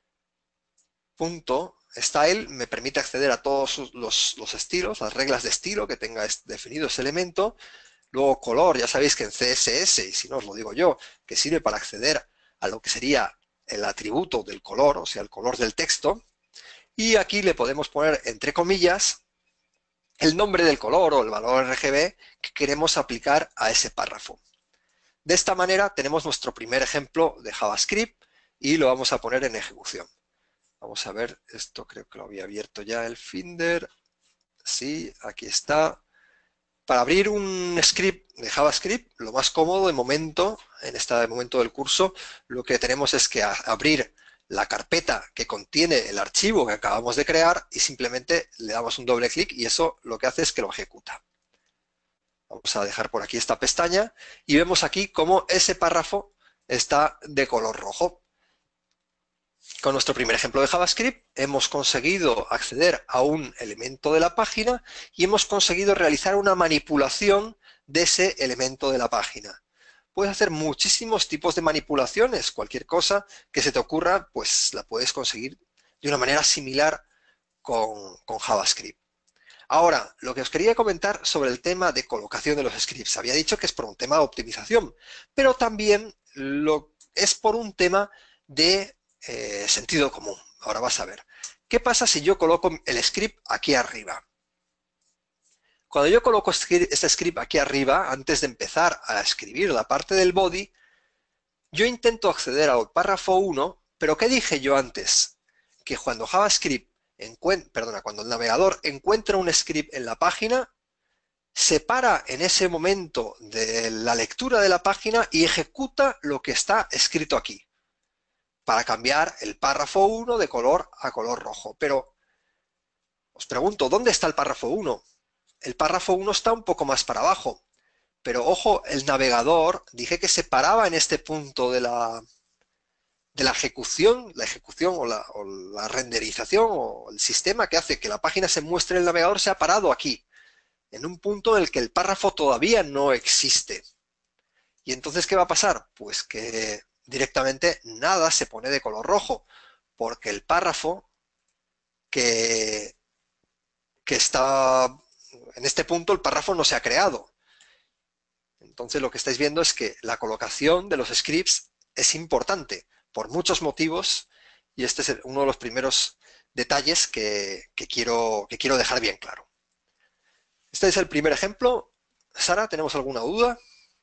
Punto. Style me permite acceder a todos los, los estilos, las reglas de estilo que tenga definido ese elemento. Luego color, ya sabéis que en C S S, y si no os lo digo yo, que sirve para acceder a lo que sería el atributo del color, o sea, el color del texto. Y aquí le podemos poner, entre comillas, el nombre del color o el valor R G B que queremos aplicar a ese párrafo. De esta manera tenemos nuestro primer ejemplo de JavaScript y lo vamos a poner en ejecución. Vamos a ver, esto creo que lo había abierto ya el Finder. Sí, aquí está. Para abrir un script de JavaScript, lo más cómodo de momento, en este momento del curso, lo que tenemos es que abrir la carpeta que contiene el archivo que acabamos de crear y simplemente le damos un doble clic y eso lo que hace es que lo ejecuta. Vamos a dejar por aquí esta pestaña y vemos aquí cómo ese párrafo está de color rojo. Con nuestro primer ejemplo de JavaScript hemos conseguido acceder a un elemento de la página y hemos conseguido realizar una manipulación de ese elemento de la página. Puedes hacer muchísimos tipos de manipulaciones, cualquier cosa que se te ocurra, pues la puedes conseguir de una manera similar con, con JavaScript. Ahora, lo que os quería comentar sobre el tema de colocación de los scripts. Había dicho que es por un tema de optimización, pero también lo, es por un tema de Eh, sentido común. Ahora vas a ver. ¿Qué pasa si yo coloco el script aquí arriba? Cuando yo coloco este script aquí arriba, antes de empezar a escribir la parte del body, yo intento acceder al párrafo uno, pero ¿qué dije yo antes? Que cuando JavaScript encuentra, perdona, cuando el navegador encuentra un script en la página, se para en ese momento de la lectura de la página y ejecuta lo que está escrito aquí, para cambiar el párrafo uno de color a color rojo. Pero os pregunto, ¿dónde está el párrafo uno? El párrafo uno está un poco más para abajo. Pero ojo, el navegador, dije que se paraba en este punto de la, de la ejecución, la ejecución o la, o la renderización o el sistema que hace que la página se muestre en el navegador se ha parado aquí, en un punto en el que el párrafo todavía no existe. ¿Y entonces qué va a pasar? Pues que directamente nada se pone de color rojo, porque el párrafo que, que está en este punto, el párrafo no se ha creado. Entonces lo que estáis viendo es que la colocación de los scripts es importante por muchos motivos y este es uno de los primeros detalles que, que, quiero, que quiero dejar bien claro. Este es el primer ejemplo. Sara, ¿tenemos alguna duda?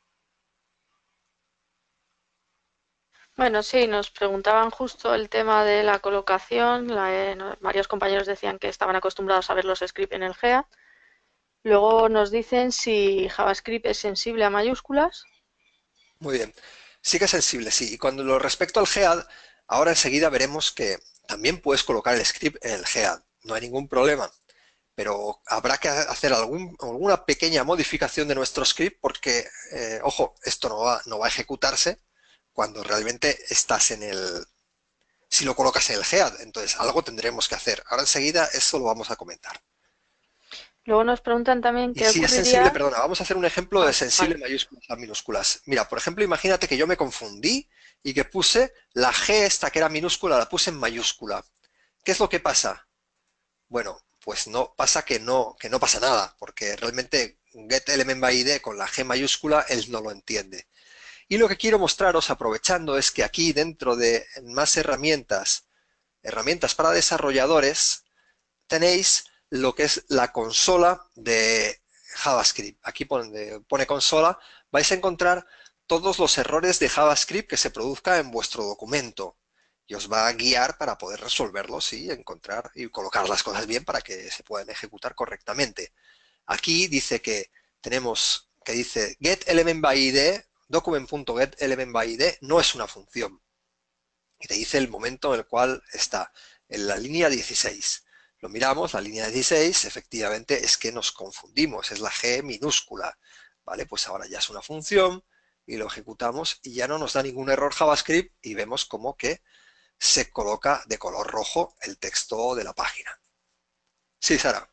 Bueno, sí, nos preguntaban justo el tema de la colocación. La, eh, no- varios compañeros decían que estaban acostumbrados a ver los scripts en el G E A D. Luego nos dicen si JavaScript es sensible a mayúsculas. Muy bien. Sí que es sensible, sí. Y cuando lo respecto al G E A D, ahora enseguida veremos que también puedes colocar el script en el G E A D. No hay ningún problema. Pero habrá que hacer algún, alguna pequeña modificación de nuestro script porque, eh, ojo, esto no va, no va a ejecutarse cuando realmente estás en el... Si lo colocas en el G E A D, entonces algo tendremos que hacer. Ahora enseguida eso lo vamos a comentar. Luego nos preguntan también Y qué si es sensible, ocurriría. perdona, vamos a hacer un ejemplo de Ah, sensible vale. en mayúsculas a minúsculas. Mira, por ejemplo, imagínate que yo me confundí y que puse la G esta que era minúscula, la puse en mayúscula. ¿Qué es lo que pasa? Bueno, pues no pasa que no, que no pasa nada, porque realmente getElementById con la G mayúscula él no lo entiende. Y lo que quiero mostraros, aprovechando, es que aquí dentro de más herramientas, herramientas para desarrolladores, tenéis lo que es la consola de JavaScript. Aquí pone, pone consola, vais a encontrar todos los errores de JavaScript que se produzca en vuestro documento. Y os va a guiar para poder resolverlos y encontrar y colocar las cosas bien para que se puedan ejecutar correctamente. Aquí dice que tenemos, que dice getElementById, document.getElementById no es una función. Y te dice el momento en el cual está, en la línea dieciséis. Lo miramos, la línea dieciséis, efectivamente es que nos confundimos, es la G minúscula. Vale, pues ahora ya es una función y lo ejecutamos y ya no nos da ningún error JavaScript y vemos como que se coloca de color rojo el texto de la página. Sí, Sara.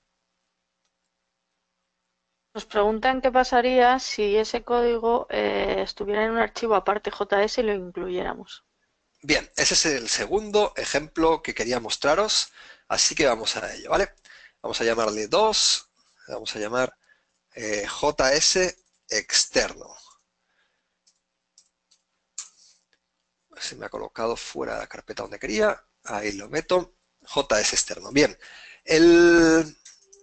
Nos preguntan qué pasaría si ese código eh, estuviera en un archivo aparte J S y lo incluyéramos. Bien, ese es el segundo ejemplo que quería mostraros, así que vamos a ello, ¿vale? Vamos a llamarle dos, vamos a llamar eh, J S externo. Se me ha colocado fuera de la carpeta donde quería, ahí lo meto, J S externo. Bien, el...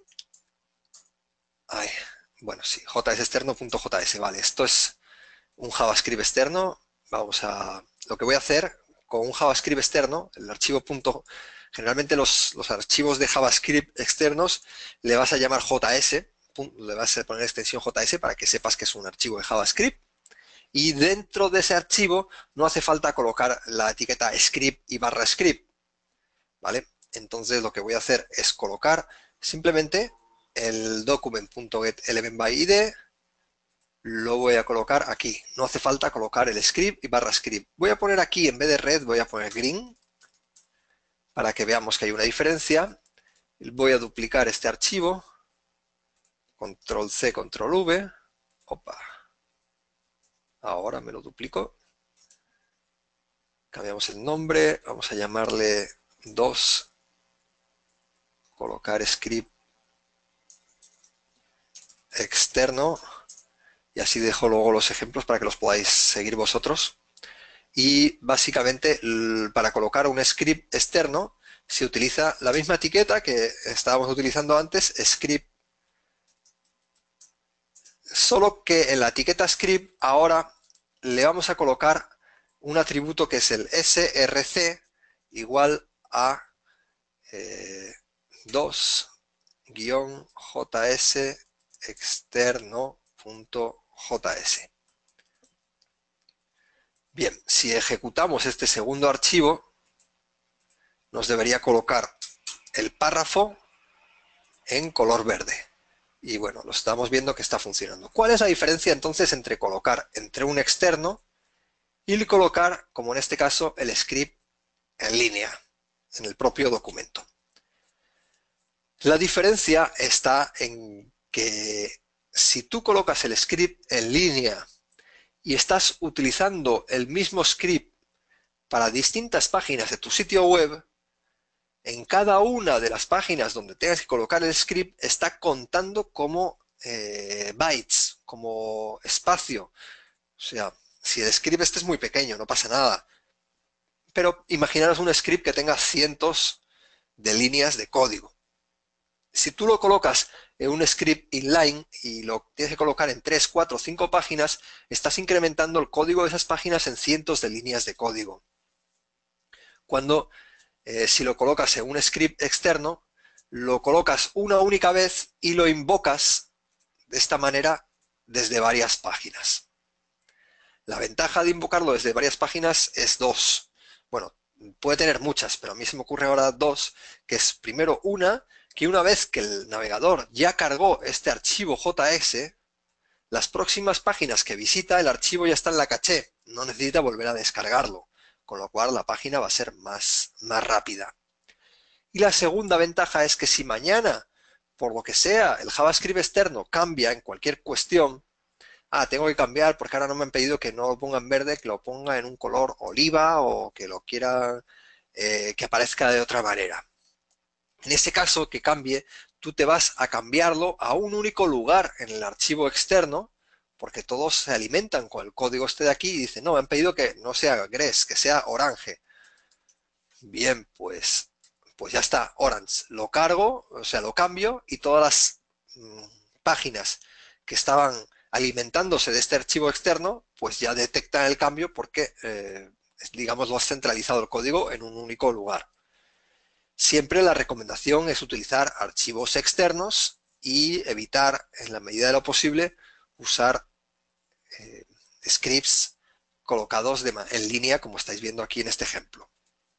Ay, bueno, sí, J S externo.js, vale, esto es un JavaScript externo. Vamos a... Lo que voy a hacer con un JavaScript externo, el archivo punto... Generalmente los, los archivos de JavaScript externos le vas a llamar J S, le vas a poner extensión J S para que sepas que es un archivo de JavaScript. Y dentro de ese archivo no hace falta colocar la etiqueta script y barra script, ¿vale? Entonces lo que voy a hacer es colocar simplemente el document.getElementById, lo voy a colocar aquí. No hace falta colocar el script y barra script. Voy a poner aquí, en vez de red, voy a poner green, para que veamos que hay una diferencia. Voy a duplicar este archivo, control C, control V, opa, ahora me lo duplico. Cambiamos el nombre, vamos a llamarle dos, colocar script externo, y así dejo luego los ejemplos para que los podáis seguir vosotros. Y básicamente para colocar un script externo se utiliza la misma etiqueta que estábamos utilizando antes, script, solo que en la etiqueta script ahora le vamos a colocar un atributo que es el src igual a eh, dos guión js externo.js. Bien, si ejecutamos este segundo archivo, nos debería colocar el párrafo en color verde. Y bueno, lo estamos viendo que está funcionando. ¿Cuál es la diferencia entonces entre colocar entre un externo y colocar, como en este caso, el script en línea, en el propio documento? La diferencia está en que si tú colocas el script en línea y estás utilizando el mismo script para distintas páginas de tu sitio web, en cada una de las páginas donde tengas que colocar el script está contando como eh, bytes, como espacio. O sea, si el script este es muy pequeño, no pasa nada. Pero imaginaros un script que tenga cientos de líneas de código. Si tú lo colocas en un script inline y lo tienes que colocar en tres, cuatro, cinco páginas, estás incrementando el código de esas páginas en cientos de líneas de código. Cuando eh, si lo colocas en un script externo, lo colocas una única vez y lo invocas de esta manera desde varias páginas. La ventaja de invocarlo desde varias páginas es dos. Bueno, puede tener muchas, pero a mí se me ocurre ahora dos, que es primero una, que una vez que el navegador ya cargó este archivo J S, las próximas páginas que visita, el archivo ya está en la caché, no necesita volver a descargarlo, con lo cual la página va a ser más, más rápida. Y la segunda ventaja es que si mañana, por lo que sea, el JavaScript externo cambia en cualquier cuestión, ah, tengo que cambiar porque ahora no me han pedido que no lo ponga en verde, que lo ponga en un color oliva o que lo quiera eh, que aparezca de otra manera. En este caso, que cambie, tú te vas a cambiarlo a un único lugar en el archivo externo, porque todos se alimentan con el código este de aquí y dicen, no, me han pedido que no sea gres, que sea orange. Bien, pues, pues ya está, orange. Lo cargo, o sea, lo cambio y todas las mm, páginas que estaban alimentándose de este archivo externo, pues ya detectan el cambio porque, eh, digamos, lo has centralizado el código en un único lugar. Siempre la recomendación es utilizar archivos externos y evitar, en la medida de lo posible, usar eh, scripts colocados de en línea, como estáis viendo aquí en este ejemplo.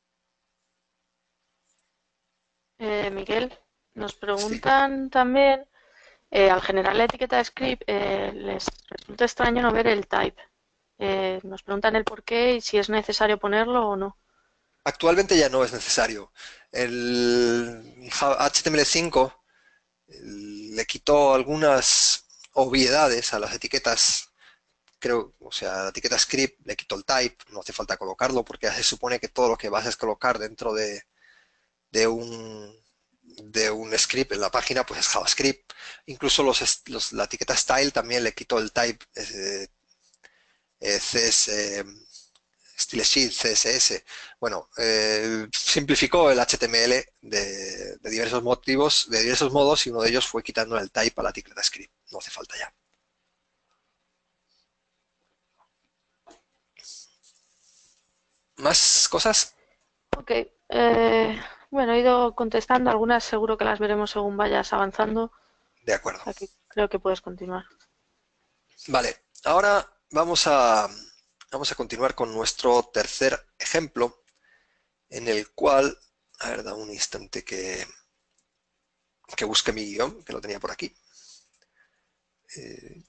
Eh, Miguel, nos Sí. preguntan también, eh, al generar la etiqueta de script, eh, les resulta extraño no ver el type. Eh, nos preguntan el por qué y si es necesario ponerlo o no. Actualmente ya no es necesario. El H T M L cinco le quitó algunas obviedades a las etiquetas, creo, o sea, la etiqueta script le quitó el type, no hace falta colocarlo porque ya se supone que todo lo que vas a colocar dentro de, de un de un script en la página pues es JavaScript. Incluso los, los, la etiqueta style también le quitó el type eh, eh, C S, eh, Style Sheet, C S S. Bueno, eh, simplificó el H T M L de, de diversos motivos, de diversos modos, y uno de ellos fue quitando el type a la etiqueta script. No hace falta ya. ¿Más cosas? Ok. Eh, bueno, he ido contestando algunas, seguro que las veremos según vayas avanzando. De acuerdo. Aquí creo que puedes continuar. Vale, ahora vamos a, vamos a continuar con nuestro tercer ejemplo, en el cual, a ver, da un instante que, que busque mi guión, que lo tenía por aquí. Eh,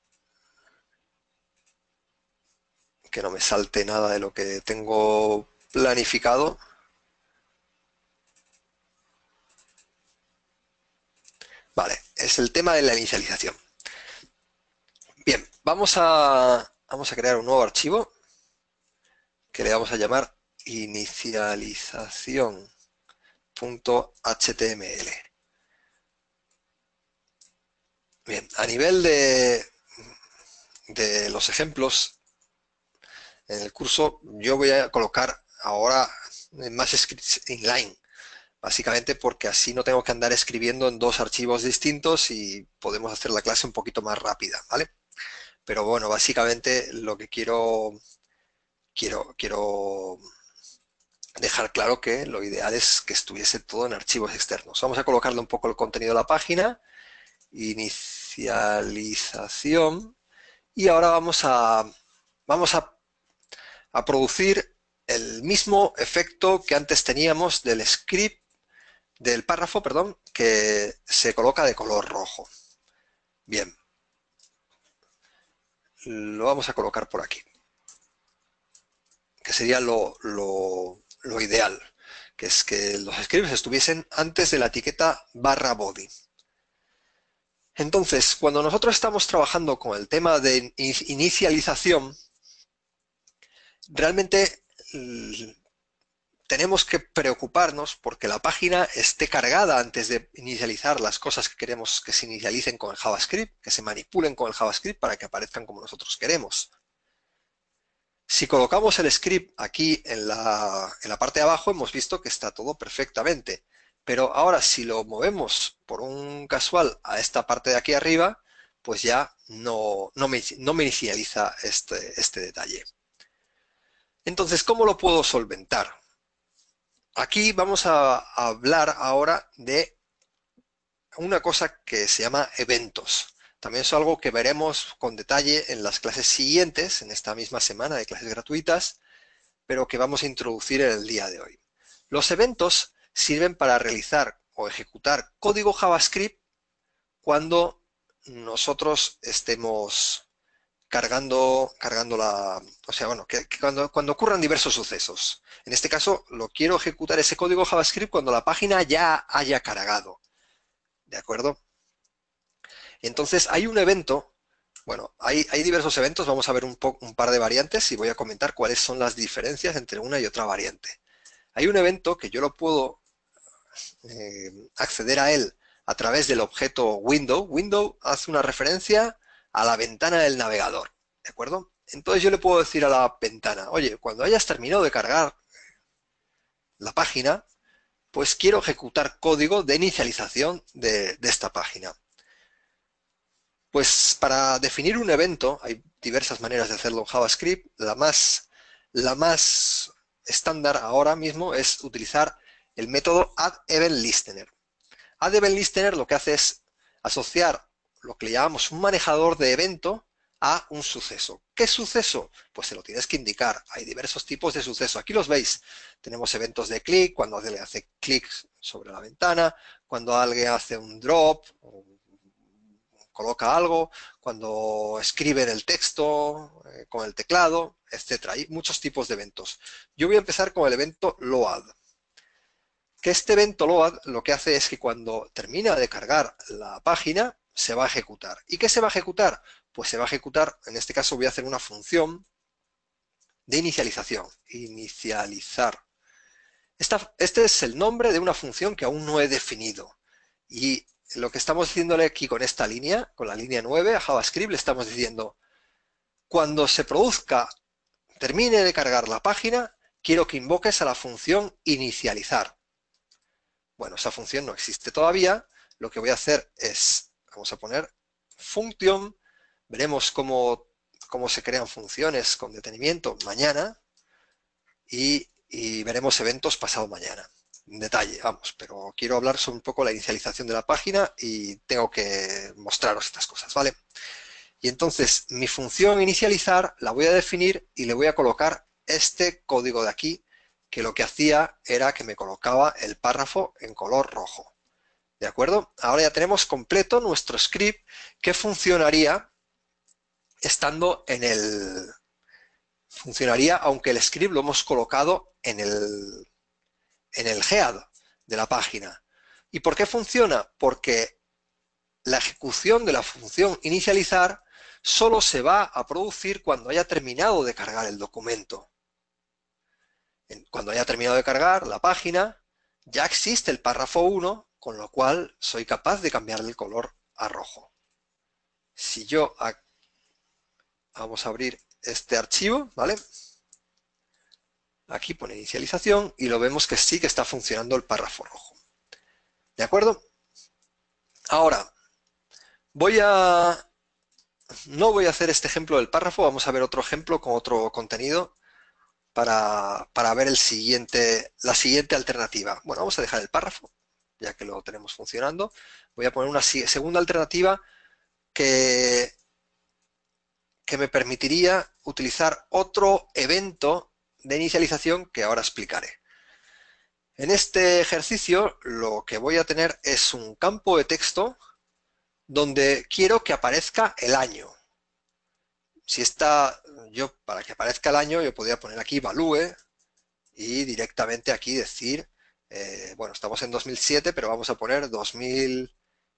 que no me salte nada de lo que tengo planificado. Vale, es el tema de la inicialización. Bien, vamos a, vamos a crear un nuevo archivo que le vamos a llamar inicialización.html. Bien, a nivel de, de los ejemplos en el curso, yo voy a colocar ahora más scripts inline, básicamente porque así no tengo que andar escribiendo en dos archivos distintos y podemos hacer la clase un poquito más rápida, ¿vale? Pero bueno, básicamente lo que quiero, quiero, quiero dejar claro que lo ideal es que estuviese todo en archivos externos. Vamos a colocarle un poco el contenido de la página, inicialización, y ahora vamos a, vamos a, a producir el mismo efecto que antes teníamos del script, del párrafo, perdón, que se coloca de color rojo. Bien, lo vamos a colocar por aquí, que sería lo, lo, lo ideal, que es que los scripts estuviesen antes de la etiqueta barra body. Entonces, cuando nosotros estamos trabajando con el tema de inicialización, realmente tenemos que preocuparnos porque la página esté cargada antes de inicializar las cosas que queremos que se inicialicen con el JavaScript, que se manipulen con el JavaScript para que aparezcan como nosotros queremos. Si colocamos el script aquí en la, en la parte de abajo, hemos visto que está todo perfectamente. Pero ahora, si lo movemos por un casual a esta parte de aquí arriba, pues ya no, no, me, no me inicializa este, este detalle. Entonces, ¿cómo lo puedo solventar? Aquí vamos a hablar ahora de una cosa que se llama eventos. También es algo que veremos con detalle en las clases siguientes, en esta misma semana de clases gratuitas, pero que vamos a introducir en el día de hoy. Los eventos sirven para realizar o ejecutar código JavaScript cuando nosotros estemos cargando, cargando la... O sea, bueno, que, que cuando, cuando ocurran diversos sucesos. En este caso, lo quiero ejecutar ese código JavaScript cuando la página ya haya cargado. ¿De acuerdo? Entonces, hay un evento... Bueno, hay, hay diversos eventos, vamos a ver un, po, un par de variantes y voy a comentar cuáles son las diferencias entre una y otra variante. Hay un evento que yo lo puedo eh, acceder a él a través del objeto window. Window hace una referencia a la ventana del navegador, ¿de acuerdo? Entonces yo le puedo decir a la ventana, oye, cuando hayas terminado de cargar la página, pues quiero ejecutar código de inicialización de, de esta página. Pues para definir un evento, hay diversas maneras de hacerlo en JavaScript. La más, la más estándar ahora mismo es utilizar el método addEventListener. addEventListener lo que hace es asociar lo que le llamamos un manejador de evento a un suceso. ¿Qué suceso? Pues se lo tienes que indicar. Hay diversos tipos de suceso. Aquí los veis. Tenemos eventos de clic, cuando alguien hace clic sobre la ventana, cuando alguien hace un drop, coloca algo, cuando escriben el texto eh, con el teclado, etcétera. Hay muchos tipos de eventos. Yo voy a empezar con el evento load. Que este evento load lo que hace es que cuando termina de cargar la página, se va a ejecutar. ¿Y qué se va a ejecutar? Pues se va a ejecutar, en este caso voy a hacer una función de inicialización. Inicializar. Esta, este es el nombre de una función que aún no he definido. Y lo que estamos diciéndole aquí con esta línea, con la línea nueve a JavaScript, le estamos diciendo, cuando se produzca, termine de cargar la página, quiero que invoques a la función inicializar. Bueno, esa función no existe todavía. Lo que voy a hacer es, vamos a poner function, veremos cómo, cómo se crean funciones con detenimiento mañana y, y veremos eventos pasado mañana. En detalle, vamos, pero quiero hablar sobre un poco la inicialización de la página y tengo que mostraros estas cosas, ¿vale? Y entonces mi función inicializar la voy a definir y le voy a colocar este código de aquí, que lo que hacía era que me colocaba el párrafo en color rojo. ¿De acuerdo? Ahora ya tenemos completo nuestro script que funcionaría estando en el... Funcionaría aunque el script lo hemos colocado en el... en el head de la página. ¿Y por qué funciona? Porque la ejecución de la función inicializar solo se va a producir cuando haya terminado de cargar el documento. Cuando haya terminado de cargar la página, ya existe el párrafo uno, con lo cual soy capaz de cambiarle el color a rojo. Si yo... Vamos a abrir este archivo, ¿vale? Aquí pone inicialización y lo vemos que sí que está funcionando el párrafo rojo. ¿De acuerdo? Ahora, voy a... No voy a hacer este ejemplo del párrafo, vamos a ver otro ejemplo con otro contenido para, para ver el siguiente, la siguiente alternativa. Bueno, vamos a dejar el párrafo, ya que lo tenemos funcionando. Voy a poner una segunda alternativa que, que me permitiría utilizar otro evento de inicialización que ahora explicaré. En este ejercicio lo que voy a tener es un campo de texto donde quiero que aparezca el año. Si está, yo para que aparezca el año, yo podría poner aquí value y directamente aquí decir, eh, bueno, estamos en dos mil siete, pero vamos a poner dos mil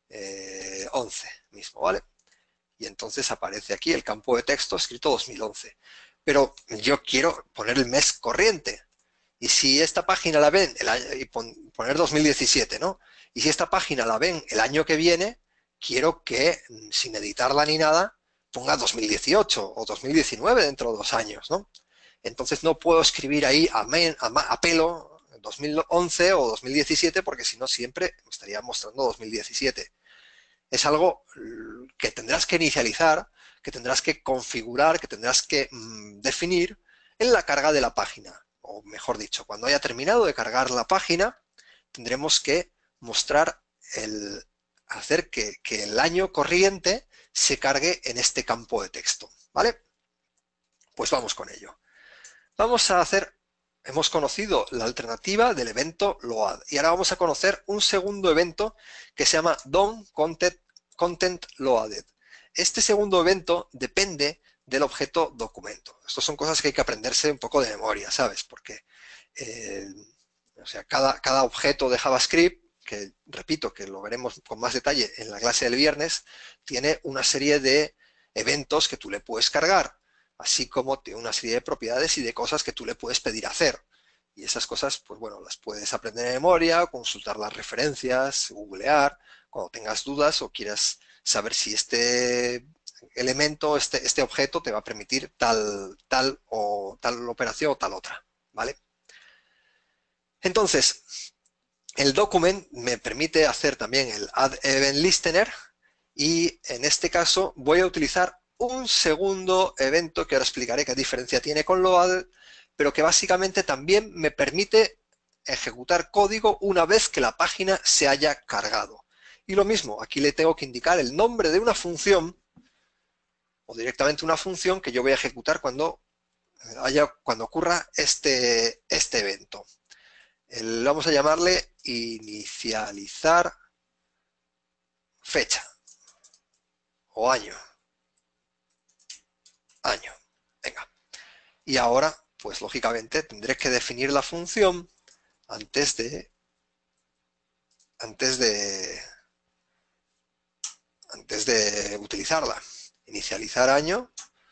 eh, once mismo, ¿vale? Y entonces aparece aquí el campo de texto escrito dos mil once. Pero yo quiero poner el mes corriente. Y si esta página la ven, el año, y pon, poner dos mil diecisiete, ¿no? Y si esta página la ven el año que viene, quiero que, sin editarla ni nada, ponga dos mil dieciocho o dos mil diecinueve dentro de dos años, ¿no? Entonces no puedo escribir ahí a, men, a, a pelo dos mil once o dos mil diecisiete porque si no siempre me estaría mostrando dos mil diecisiete. Es algo que tendrás que inicializar, que tendrás que configurar, que tendrás que mmm, definir en la carga de la página. O mejor dicho, cuando haya terminado de cargar la página, tendremos que mostrar, el, hacer que, que el año corriente se cargue en este campo de texto, ¿vale? Pues vamos con ello. Vamos a hacer, hemos conocido la alternativa del evento load y ahora vamos a conocer un segundo evento que se llama doContent content loaded. Este segundo evento depende del objeto documento. Estas son cosas que hay que aprenderse un poco de memoria, ¿sabes? Porque eh, o sea, cada, cada objeto de JavaScript, que repito que lo veremos con más detalle en la clase del viernes, tiene una serie de eventos que tú le puedes cargar, así como tiene una serie de propiedades y de cosas que tú le puedes pedir hacer. Y esas cosas, pues bueno, las puedes aprender de memoria, consultar las referencias, googlear, cuando tengas dudas o quieras saber si este elemento, este, este objeto te va a permitir tal, tal o tal operación o tal otra, ¿vale? Entonces, el document me permite hacer también el add event listener y en este caso voy a utilizar un segundo evento que ahora explicaré qué diferencia tiene con load, pero que básicamente también me permite ejecutar código una vez que la página se haya cargado. Y lo mismo, aquí le tengo que indicar el nombre de una función o directamente una función que yo voy a ejecutar cuando, haya, cuando ocurra este, este evento. El, vamos a llamarle inicializar fecha o año. Año. Venga. Y ahora, pues lógicamente, tendré que definir la función antes de antes de antes de utilizarla. Inicializar año.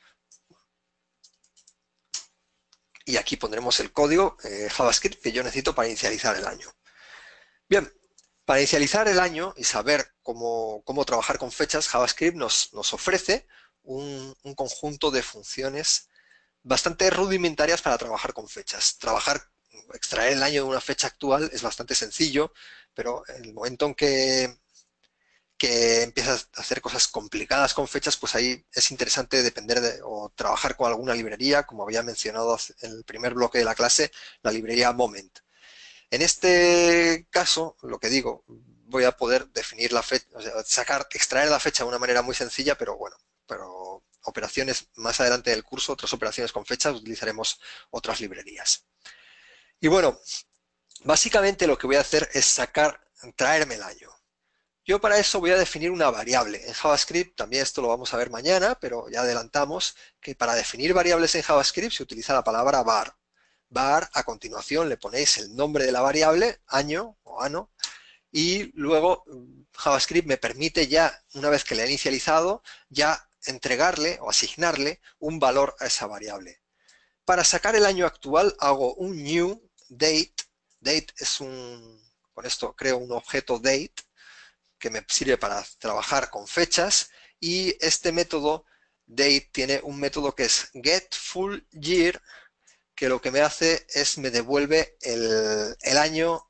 Y aquí pondremos el código eh, JavaScript que yo necesito para inicializar el año. Bien, para inicializar el año y saber cómo, cómo trabajar con fechas, JavaScript nos, nos ofrece un, un conjunto de funciones bastante rudimentarias para trabajar con fechas. Trabajar, extraer el año de una fecha actual es bastante sencillo, pero en el momento en que, que empiezas a hacer cosas complicadas con fechas, pues ahí es interesante depender de, o trabajar con alguna librería, como había mencionado en el primer bloque de la clase, la librería Moment. En este caso, lo que digo, voy a poder definir la fecha, o sea, sacar, extraer la fecha de una manera muy sencilla, pero bueno, pero operaciones más adelante del curso, otras operaciones con fechas, utilizaremos otras librerías. Y bueno, básicamente lo que voy a hacer es sacar, traerme el año. Yo para eso voy a definir una variable. En JavaScript, también esto lo vamos a ver mañana, pero ya adelantamos que para definir variables en JavaScript se utiliza la palabra var. Var, a continuación le ponéis el nombre de la variable, año o ano, y luego JavaScript me permite ya, una vez que le he inicializado, ya entregarle o asignarle un valor a esa variable. Para sacar el año actual hago un new date. Date es un, con esto creo un objeto date que me sirve para trabajar con fechas y este método date tiene un método que es getFullYear, que lo que me hace es me devuelve el, el año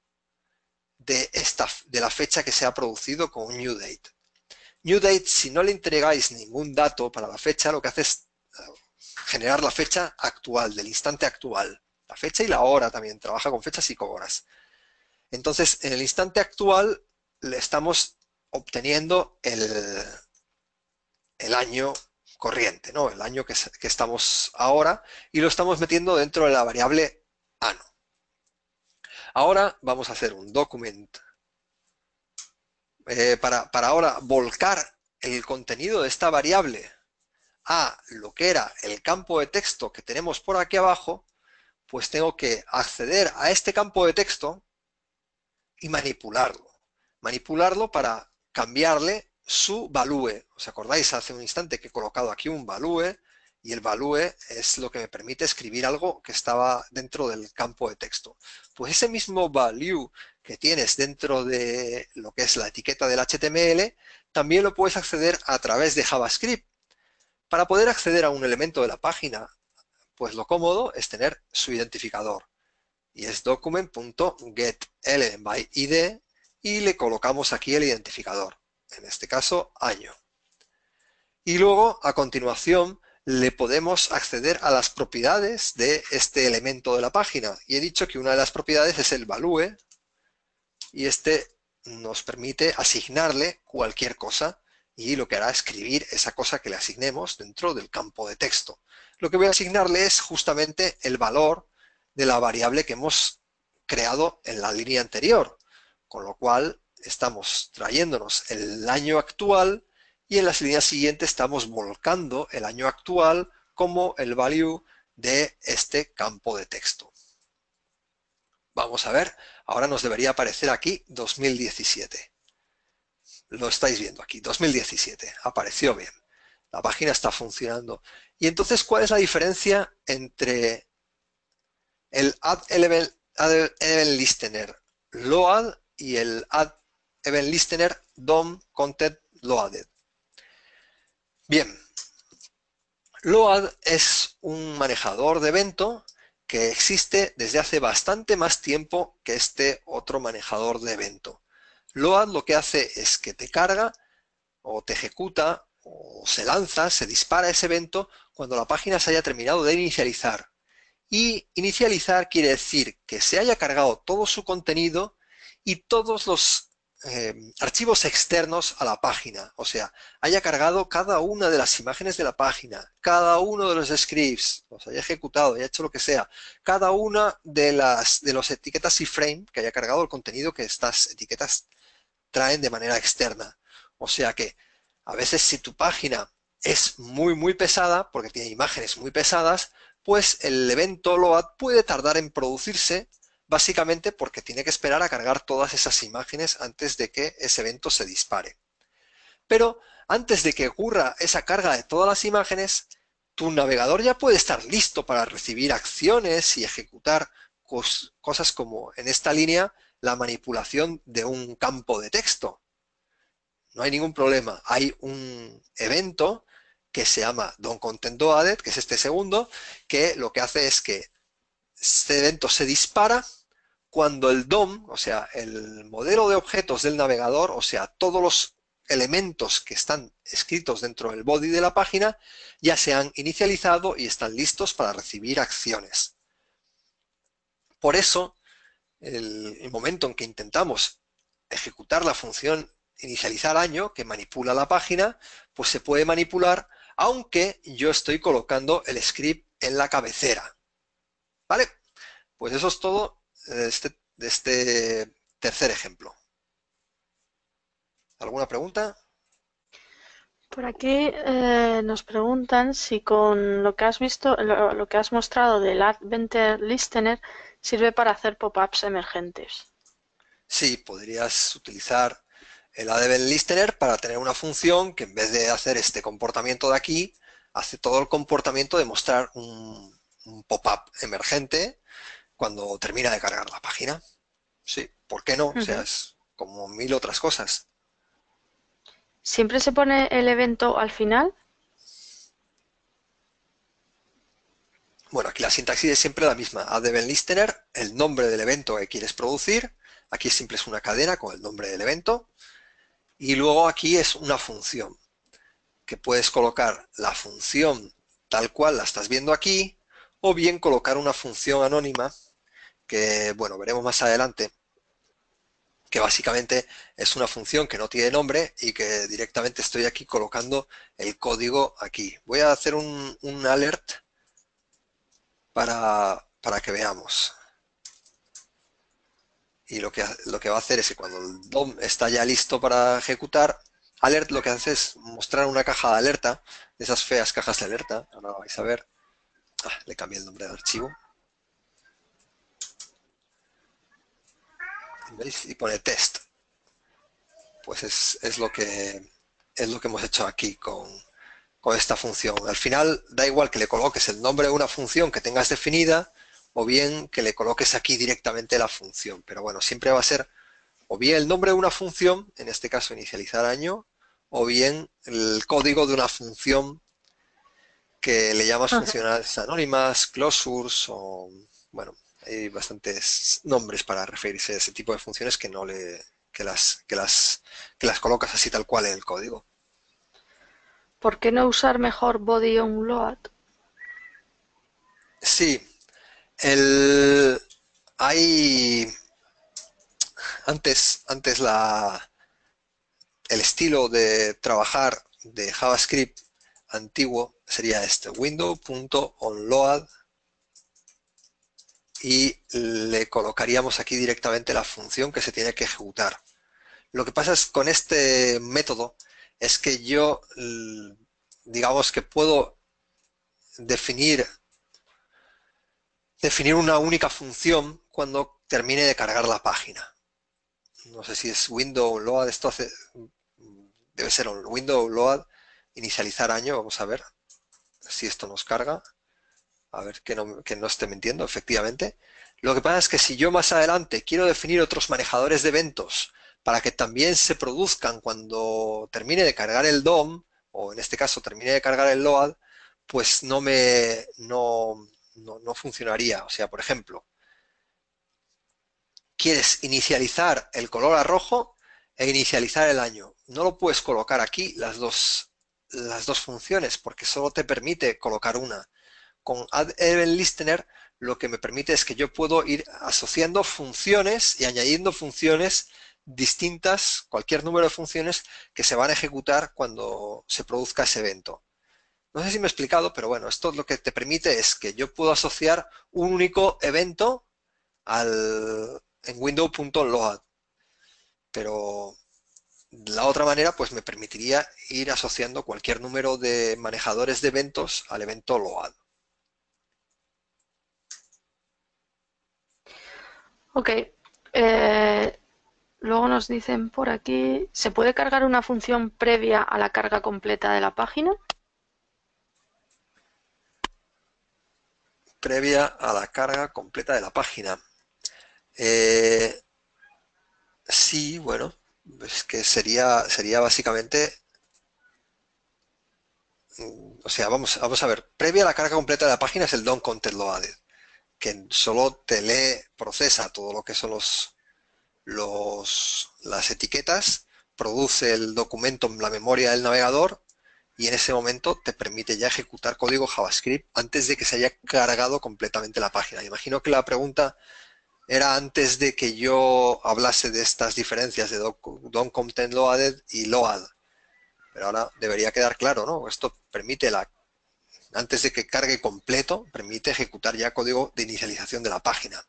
de, esta, de la fecha que se ha producido con un new date. New date, si no le entregáis ningún dato para la fecha, lo que hace es generar la fecha actual, del instante actual. La fecha y la hora también, trabaja con fechas y con horas. Entonces, en el instante actual le estamos obteniendo el, el año corriente, ¿no? El año que, que estamos ahora y lo estamos metiendo dentro de la variable ano. Ahora vamos a hacer un document eh, para, para ahora volcar el contenido de esta variable a lo que era el campo de texto que tenemos por aquí abajo, pues tengo que acceder a este campo de texto y manipularlo. Manipularlo para cambiarle su value. ¿Os acordáis hace un instante que he colocado aquí un value? Y el value es lo que me permite escribir algo que estaba dentro del campo de texto. Pues ese mismo value que tienes dentro de lo que es la etiqueta del H T M L, también lo puedes acceder a través de JavaScript. Para poder acceder a un elemento de la página, pues lo cómodo es tener su identificador. Y es document.getElementById y le colocamos aquí el identificador. En este caso, año. Y luego, a continuación, le podemos acceder a las propiedades de este elemento de la página. Y he dicho que una de las propiedades es el value, y este nos permite asignarle cualquier cosa, y lo que hará es escribir esa cosa que le asignemos dentro del campo de texto. Lo que voy a asignarle es justamente el valor de la variable que hemos creado en la línea anterior, con lo cual estamos trayéndonos el año actual y en las líneas siguientes estamos volcando el año actual como el value de este campo de texto. Vamos a ver, ahora nos debería aparecer aquí dos mil diecisiete. Lo estáis viendo aquí, dos mil diecisiete, apareció bien. La página está funcionando. Y entonces, ¿cuál es la diferencia entre el Add Event, add event Listener Load y el Add Event Listener D O M Content Loaded? Bien, Load es un manejador de evento que existe desde hace bastante más tiempo que este otro manejador de evento. Load lo que hace es que te carga o te ejecuta o se lanza, se dispara ese evento cuando la página se haya terminado de inicializar. Y inicializar quiere decir que se haya cargado todo su contenido y todos los eh, archivos externos a la página. O sea, haya cargado cada una de las imágenes de la página, cada uno de los scripts, los haya ejecutado, haya hecho lo que sea, cada una de las de los etiquetas iframe que haya cargado el contenido que estas etiquetas traen de manera externa. O sea que a veces si tu página es muy muy pesada, porque tiene imágenes muy pesadas, pues el evento load puede tardar en producirse, básicamente porque tiene que esperar a cargar todas esas imágenes antes de que ese evento se dispare. Pero antes de que ocurra esa carga de todas las imágenes, tu navegador ya puede estar listo para recibir acciones y ejecutar cos- cosas como en esta línea la manipulación de un campo de texto. No hay ningún problema. Hay un evento que se llama DOMContentLoaded, que es este segundo, que lo que hace es que este evento se dispara cuando el D O M, o sea, el modelo de objetos del navegador, o sea, todos los elementos que están escritos dentro del body de la página, ya se han inicializado y están listos para recibir acciones. Por eso, el, el momento en que intentamos ejecutar la función inicializar año, que manipula la página, pues se puede manipular, aunque yo estoy colocando el script en la cabecera. ¿Vale? Pues eso es todo de este, de este tercer ejemplo. ¿Alguna pregunta? Por aquí eh, nos preguntan si con lo que has visto, lo, lo que has mostrado del Advent Listener sirve para hacer pop-ups emergentes. Sí, podrías utilizar el Advent Listener para tener una función que en vez de hacer este comportamiento de aquí, hace todo el comportamiento de mostrar un, un pop-up emergente cuando termina de cargar la página. Sí, ¿por qué no? O sea, Ujú. es como mil otras cosas. ¿Siempre se pone el evento al final? Bueno, aquí la sintaxis es siempre la misma. Add event listener, el nombre del evento que quieres producir. Aquí siempre es una cadena con el nombre del evento. Y luego aquí es una función, que puedes colocar la función tal cual la estás viendo aquí, o bien colocar una función anónima, que, bueno, veremos más adelante, que básicamente es una función que no tiene nombre y que directamente estoy aquí colocando el código aquí. Voy a hacer un, un alert para, para que veamos. Y lo que, lo que va a hacer es que cuando el D O M está ya listo para ejecutar, alert lo que hace es mostrar una caja de alerta, de esas feas cajas de alerta. Ahora vais a ver. Ah, le cambié el nombre del archivo. ¿Veis? Y pone test. pues es, es lo que es lo que hemos hecho aquí con, con esta función. Al final da igual que le coloques el nombre de una función que tengas definida o bien que le coloques aquí directamente la función. Pero bueno, siempre va a ser o bien el nombre de una función, en este caso inicializar año, o bien el código de una función que le llamas Ajá. funcionalidades anónimas, closures o, bueno, hay bastantes nombres para referirse a ese tipo de funciones que no le, que las, que las, que las colocas así tal cual en el código. ¿Por qué no usar mejor body on load? Sí, el, hay antes, antes la, el estilo de trabajar de JavaScript antiguo sería este, window.onload y le colocaríamos aquí directamente la función que se tiene que ejecutar. Lo que pasa es con este método es que yo, digamos que puedo definir, definir una única función cuando termine de cargar la página. No sé si es window load, esto hace, debe ser un window load, inicializar año, vamos a ver si esto nos carga. A ver que no, que no esté mintiendo, efectivamente. Lo que pasa es que si yo más adelante quiero definir otros manejadores de eventos para que también se produzcan cuando termine de cargar el D O M, o en este caso termine de cargar el load, pues no me no, no, no funcionaría. O sea, por ejemplo, quieres inicializar el color a rojo e inicializar el año. No lo puedes colocar aquí las dos, las dos funciones porque solo te permite colocar una. Con Add Event Listener lo que me permite es que yo puedo ir asociando funciones y añadiendo funciones distintas, cualquier número de funciones que se van a ejecutar cuando se produzca ese evento. No sé si me he explicado, pero bueno, esto lo que te permite es que yo puedo asociar un único evento al, en window.load, pero la otra manera pues me permitiría ir asociando cualquier número de manejadores de eventos al evento load. Ok. Eh, luego nos dicen por aquí, ¿se puede cargar una función previa a la carga completa de la página? Previa a la carga completa de la página. Eh, sí, bueno, es que sería, sería básicamente, o sea, vamos, vamos a ver, previa a la carga completa de la página es el D O M Content Loaded, que solo te lee, procesa todo lo que son los, los, las etiquetas, produce el documento en la memoria del navegador y en ese momento te permite ya ejecutar código JavaScript antes de que se haya cargado completamente la página. Imagino que la pregunta era antes de que yo hablase de estas diferencias de D O M Content Loaded y Load. Pero ahora debería quedar claro, ¿no? Esto permite, la, antes de que cargue completo, permite ejecutar ya código de inicialización de la página.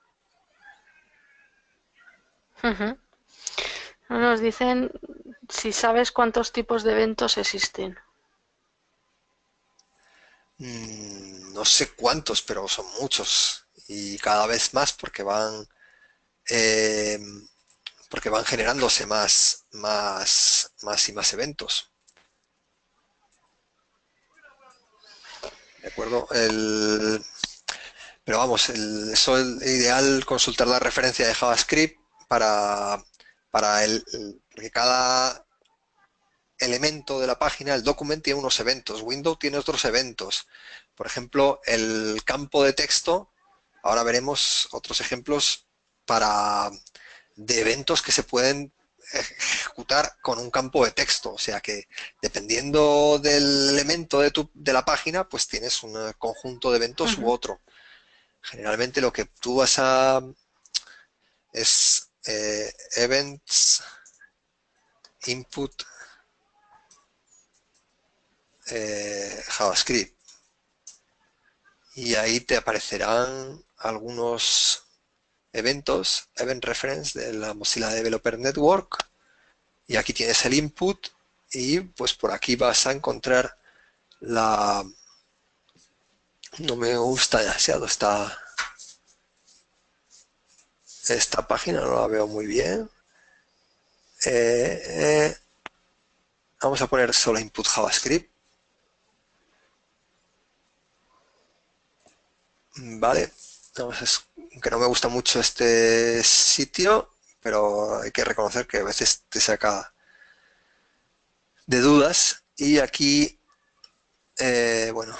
Ujú. Nos dicen si sabes cuántos tipos de eventos existen. Mm, no sé cuántos, pero son muchos. Y cada vez más porque van, eh, porque van generándose más, más, más y más eventos. ¿De acuerdo? El, pero vamos, el, eso es ideal consultar la referencia de JavaScript para, para el, el, porque cada elemento de la página, el document tiene unos eventos, Windows tiene otros eventos. Por ejemplo, el campo de texto, ahora veremos otros ejemplos para de eventos que se pueden ejecutar con un campo de texto. O sea que dependiendo del elemento de, tu, de la página, pues tienes un conjunto de eventos u Ujú. otro. Generalmente lo que tú vas a es eh, events input eh, JavaScript y ahí te aparecerán algunos eventos, event reference de la Mozilla Developer Network y aquí tienes el input y pues por aquí vas a encontrar la... No me gusta demasiado esta, esta página, no la veo muy bien. Eh, eh, vamos a poner solo input JavaScript. Vale. Vamos, que no me gusta mucho este sitio, pero hay que reconocer que a veces te saca de dudas. Y aquí, eh, bueno,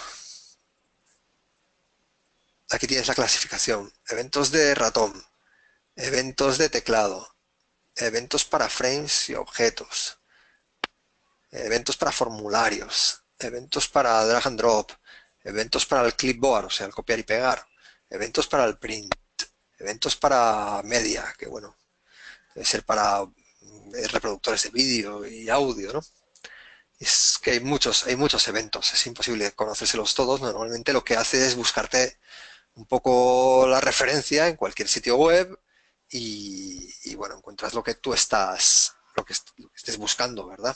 aquí tienes la clasificación. Eventos de ratón, eventos de teclado, eventos para frames y objetos, eventos para formularios, eventos para drag and drop, eventos para el clipboard, o sea, el copiar y pegar, eventos para el print, eventos para media, que bueno, debe ser para eh, reproductores de vídeo y audio, ¿no? Es que hay muchos, hay muchos eventos, es imposible conocérselos todos. Normalmente lo que hace es buscarte un poco la referencia en cualquier sitio web y, y bueno, encuentras lo que tú estás, lo que, est lo que estés buscando, ¿verdad?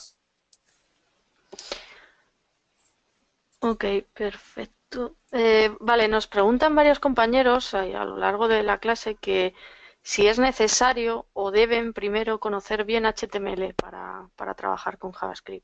Ok, perfecto. Eh, vale, nos preguntan varios compañeros eh, a lo largo de la clase que si es necesario o deben primero conocer bien H T M L para, para trabajar con JavaScript.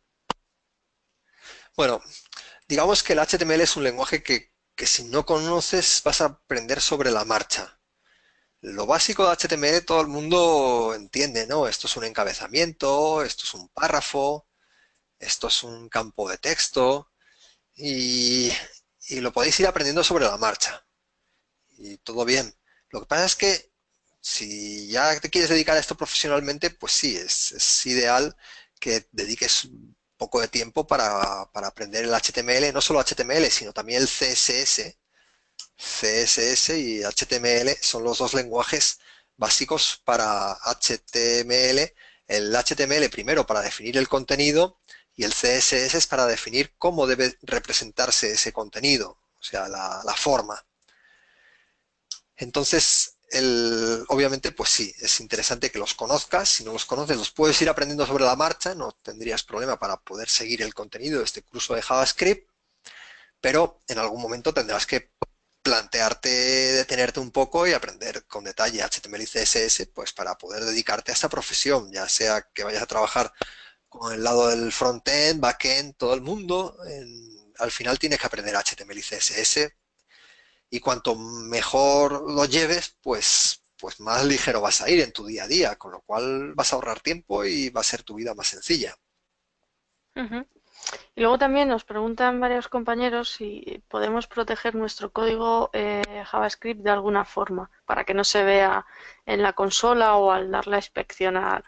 Bueno, digamos que el H T M L es un lenguaje que, que si no conoces vas a aprender sobre la marcha. Lo básico de H T M L todo el mundo entiende, ¿no? Esto es un encabezamiento, esto es un párrafo, esto es un campo de texto y, y lo podéis ir aprendiendo sobre la marcha. Y todo bien. Lo que pasa es que si ya te quieres dedicar a esto profesionalmente, pues sí, es, es ideal que dediques un poco de tiempo para, para aprender el H T M L, no solo H T M L, sino también el C S S. C S S y H T M L son los dos lenguajes básicos para H T M L. El H T M L primero para definir el contenido y el C S S es para definir cómo debe representarse ese contenido, o sea, la, la forma. Entonces, el, obviamente, pues sí, es interesante que los conozcas. Si no los conoces, los puedes ir aprendiendo sobre la marcha, no tendrías problema para poder seguir el contenido de este curso de JavaScript, pero en algún momento tendrás que plantearte, detenerte un poco y aprender con detalle H T M L y C S S, pues para poder dedicarte a esta profesión, ya sea que vayas a trabajar con el lado del frontend, backend, todo el mundo, en, al final tienes que aprender H T M L y C S S y cuanto mejor lo lleves, pues, pues más ligero vas a ir en tu día a día, con lo cual vas a ahorrar tiempo y va a ser tu vida más sencilla. Ujú. Y luego también nos preguntan varios compañeros si podemos proteger nuestro código eh, JavaScript de alguna forma para que no se vea en la consola o al darle a inspeccionar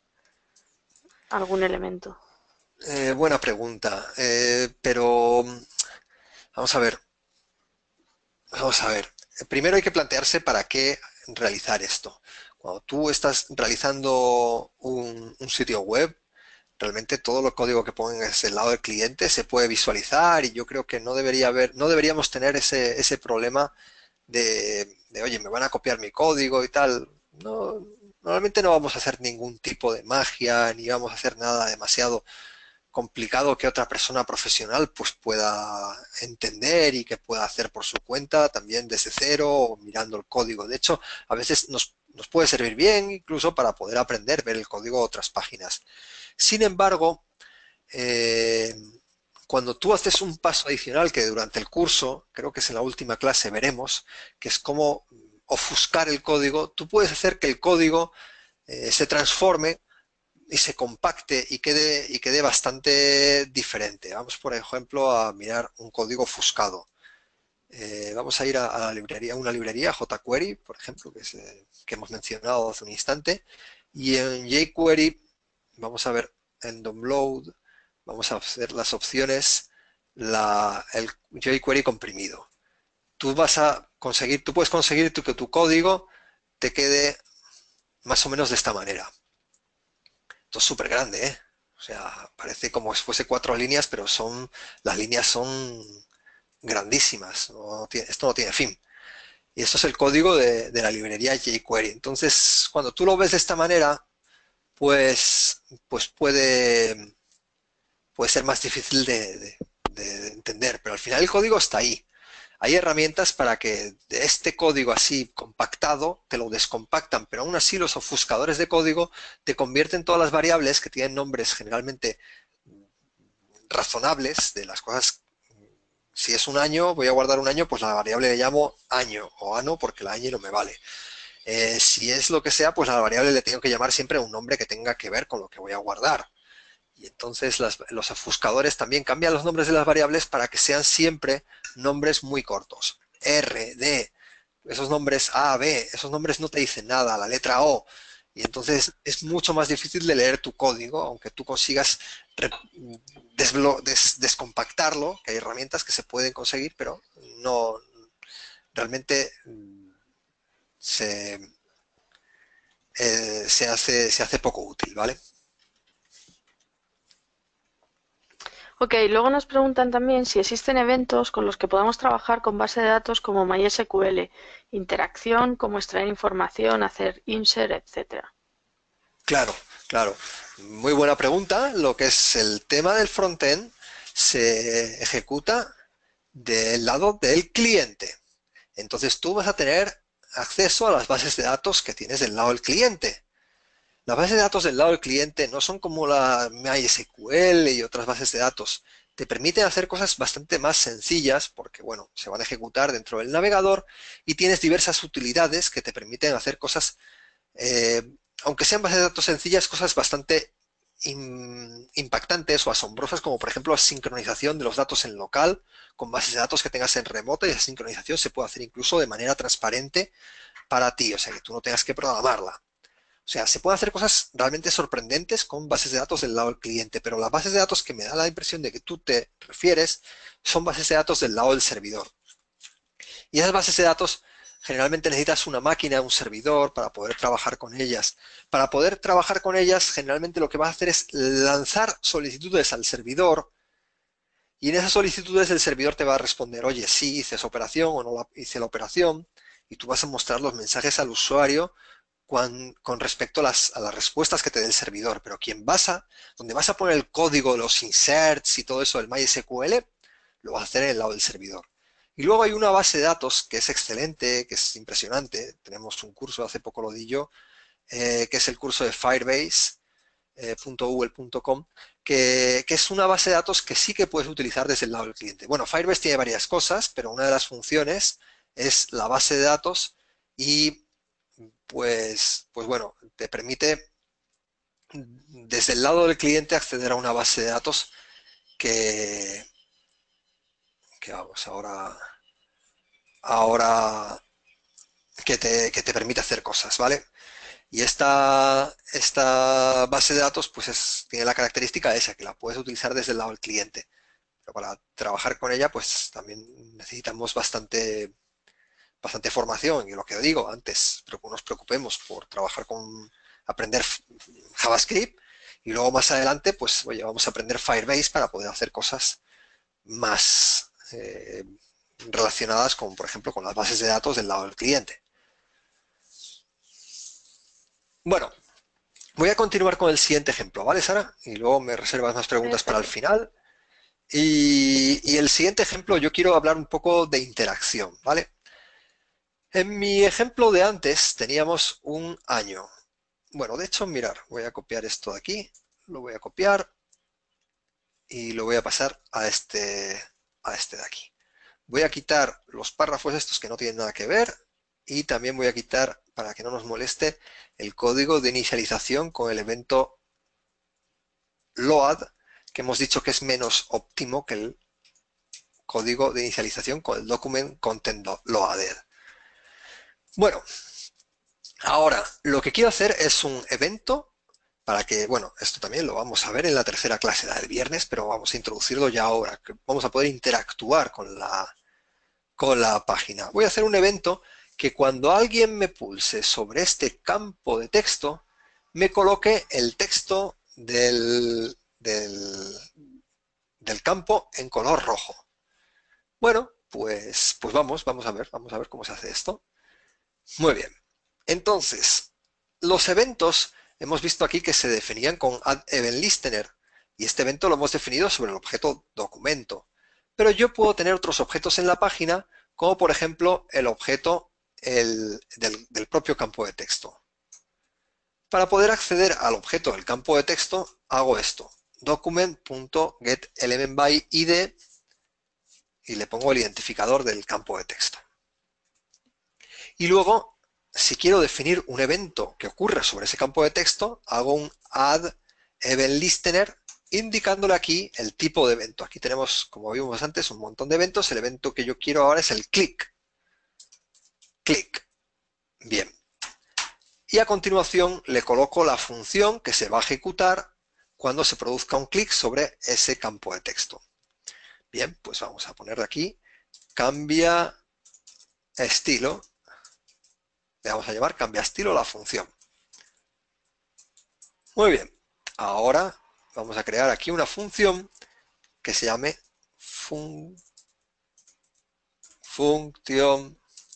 algún elemento. Eh, buena pregunta, eh, pero vamos a ver, vamos a ver. Primero hay que plantearse para qué realizar esto. Cuando tú estás realizando un, un sitio web, realmente todo el código que pongas del lado del cliente se puede visualizar y yo creo que no debería haber, no deberíamos tener ese, ese problema de, de, oye, me van a copiar mi código y tal. No, normalmente no vamos a hacer ningún tipo de magia ni vamos a hacer nada demasiado complicado que otra persona profesional pues pueda entender y que pueda hacer por su cuenta también desde cero o mirando el código. De hecho, a veces nos, nos puede servir bien incluso para poder aprender, ver el código de otras páginas. Sin embargo, eh, cuando tú haces un paso adicional que durante el curso, creo que es en la última clase, veremos, que es cómo ofuscar el código, tú puedes hacer que el código eh, se transforme y se compacte y quede, y quede bastante diferente. Vamos, por ejemplo, a mirar un código ofuscado. Eh, vamos a ir a, a la librería, una librería, jQuery, por ejemplo, que, es, eh, que hemos mencionado hace un instante, y en jQuery vamos a ver en download, vamos a hacer las opciones, la, el jQuery comprimido. Tú vas a conseguir, tú puedes conseguir tu, que tu código te quede más o menos de esta manera. Esto es súper grande, ¿eh? O sea, parece como si fuese cuatro líneas, pero son, las líneas son grandísimas. No tiene, esto no tiene fin. Y esto es el código de, de la librería jQuery. Entonces, cuando tú lo ves de esta manera, pues, pues puede, puede ser más difícil de, de, de entender, pero al final el código está ahí. hay herramientas para que de este código así compactado te lo descompactan, pero aún así los ofuscadores de código te convierten todas las variables que tienen nombres generalmente razonables de las cosas. Si es un año, voy a guardar un año, pues la variable le llamo año o ano porque el año no me vale. Eh, si es lo que sea, pues a la variable le tengo que llamar siempre un nombre que tenga que ver con lo que voy a guardar. Y entonces las, los ofuscadores también cambian los nombres de las variables para que sean siempre nombres muy cortos. R, D, esos nombres A, B, esos nombres no te dicen nada, la letra O. Y entonces es mucho más difícil de leer tu código, aunque tú consigas des descompactarlo, que hay herramientas que se pueden conseguir, pero no realmente se, eh, se, hace, se hace poco útil, ¿vale? Ok, luego nos preguntan también si existen eventos con los que podamos trabajar con base de datos como MySQL, interacción, como extraer información, hacer insert, etcétera. Claro, claro. Muy buena pregunta. Lo que es el tema del frontend se ejecuta del lado del cliente. Entonces tú vas a tener acceso a las bases de datos que tienes del lado del cliente. Las bases de datos del lado del cliente no son como la MySQL y otras bases de datos. Te permiten hacer cosas bastante más sencillas porque, bueno, se van a ejecutar dentro del navegador y tienes diversas utilidades que te permiten hacer cosas, eh, aunque sean bases de datos sencillas, cosas bastante in, impactantes o asombrosas, como por ejemplo la sincronización de los datos en local con bases de datos que tengas en remoto, y esa sincronización se puede hacer incluso de manera transparente para ti, o sea que tú no tengas que programarla. O sea, se pueden hacer cosas realmente sorprendentes con bases de datos del lado del cliente, pero las bases de datos que me da la impresión de que tú te refieres son bases de datos del lado del servidor. Y esas bases de datos generalmente necesitas una máquina, un servidor para poder trabajar con ellas. Para poder trabajar con ellas, generalmente lo que vas a hacer es lanzar solicitudes al servidor y en esas solicitudes el servidor te va a responder, oye, sí, hice esa operación o no hice la operación, y tú vas a mostrar los mensajes al usuario con, con respecto a las, a las respuestas que te dé el servidor, pero quien vas a, donde vas a poner el código, los inserts y todo eso del MySQL, lo vas a hacer en el lado del servidor. Y luego hay una base de datos que es excelente, que es impresionante. Tenemos un curso, hace poco lo di yo, eh, que es el curso de Firebase punto google punto com, que, que es una base de datos que sí que puedes utilizar desde el lado del cliente. Bueno, Firebase tiene varias cosas, pero una de las funciones es la base de datos y pues, pues bueno, te permite desde el lado del cliente acceder a una base de datos que, que vamos, ahora, ahora que te, que te permite hacer cosas, ¿vale? Y esta, esta base de datos pues es, tiene la característica esa, que la puedes utilizar desde el lado del cliente. Pero para trabajar con ella pues también necesitamos bastante, bastante formación. Y lo que digo antes, pero no nos preocupemos por trabajar con, aprender JavaScript, y luego más adelante pues oye, vamos a aprender Firebase para poder hacer cosas más eh, relacionadas con, por ejemplo, con las bases de datos del lado del cliente. Bueno, voy a continuar con el siguiente ejemplo, ¿vale, Sara? Y luego me reservas más preguntas para el Perfecto. final. Y, y el siguiente ejemplo, yo quiero hablar un poco de interacción, ¿vale? En mi ejemplo de antes teníamos un año. Bueno, de hecho, mirar, voy a copiar esto de aquí, lo voy a copiar y lo voy a pasar a este, a este de aquí. Voy a quitar los párrafos estos que no tienen nada que ver y también voy a quitar, para que no nos moleste, el código de inicialización con el evento load, que hemos dicho que es menos óptimo que el código de inicialización con el document content loaded. Bueno, ahora lo que quiero hacer es un evento para que, bueno, esto también lo vamos a ver en la tercera clase del viernes, pero vamos a introducirlo ya ahora, que vamos a poder interactuar con la, con la página. Voy a hacer un evento que cuando alguien me pulse sobre este campo de texto, me coloque el texto del, del, del campo en color rojo. Bueno, pues, pues vamos, vamos a ver, vamos a ver cómo se hace esto. Muy bien. Entonces, los eventos hemos visto aquí que se definían con addEventListener, y este evento lo hemos definido sobre el objeto documento. Pero yo puedo tener otros objetos en la página, como por ejemplo el objeto el, del, del propio campo de texto. Para poder acceder al objeto del campo de texto, hago esto, document.getElementById, y le pongo el identificador del campo de texto. Y luego, si quiero definir un evento que ocurra sobre ese campo de texto, hago un add event listener, indicándole aquí el tipo de evento. Aquí tenemos, como vimos antes, un montón de eventos. El evento que yo quiero ahora es el click. Click. Bien. Y a continuación le coloco la función que se va a ejecutar cuando se produzca un clic sobre ese campo de texto. Bien, pues vamos a poner de aquí, cambia estilo. Le vamos a llamar cambia estilo la función. Muy bien. Ahora vamos a crear aquí una función que se llame fun, función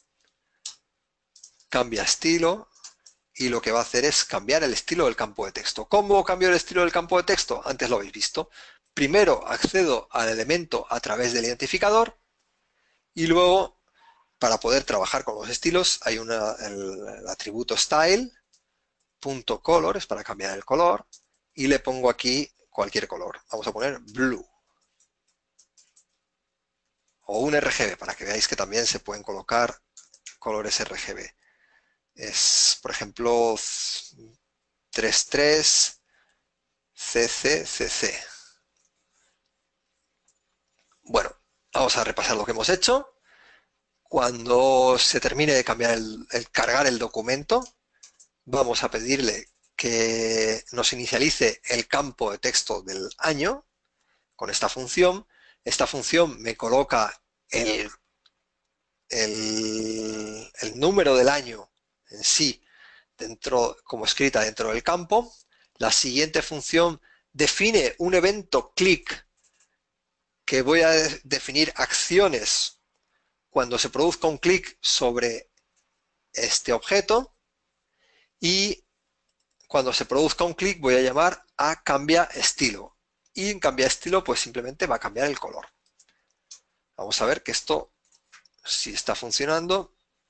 cambia estilo, y lo que va a hacer es cambiar el estilo del campo de texto. ¿Cómo cambio el estilo del campo de texto? Antes lo habéis visto. Primero accedo al elemento a través del identificador y luego, para poder trabajar con los estilos, hay una, el, el atributo style.color, es para cambiar el color, y le pongo aquí cualquier color. Vamos a poner blue. O un R G B, para que veáis que también se pueden colocar colores R G B. Es, por ejemplo, treinta y tres C C C C. Bueno, vamos a repasar lo que hemos hecho. Cuando se termine de cambiar el, el cargar el documento, vamos a pedirle que nos inicialice el campo de texto del año con esta función. Esta función me coloca el, el, el número del año en sí dentro, como escrita dentro del campo. La siguiente función define un evento click que voy a definir acciones cuando se produzca un clic sobre este objeto, y cuando se produzca un clic voy a llamar a cambia estilo, y en cambia estilo pues simplemente va a cambiar el color. Vamos a ver que esto sí está funcionando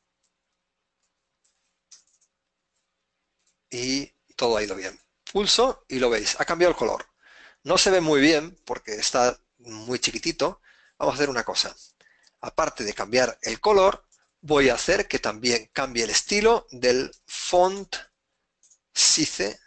y todo ha ido bien. Pulso y lo veis, ha cambiado el color. No se ve muy bien porque está muy chiquitito. Vamos a hacer una cosa. Aparte de cambiar el color, voy a hacer que también cambie el estilo del font size.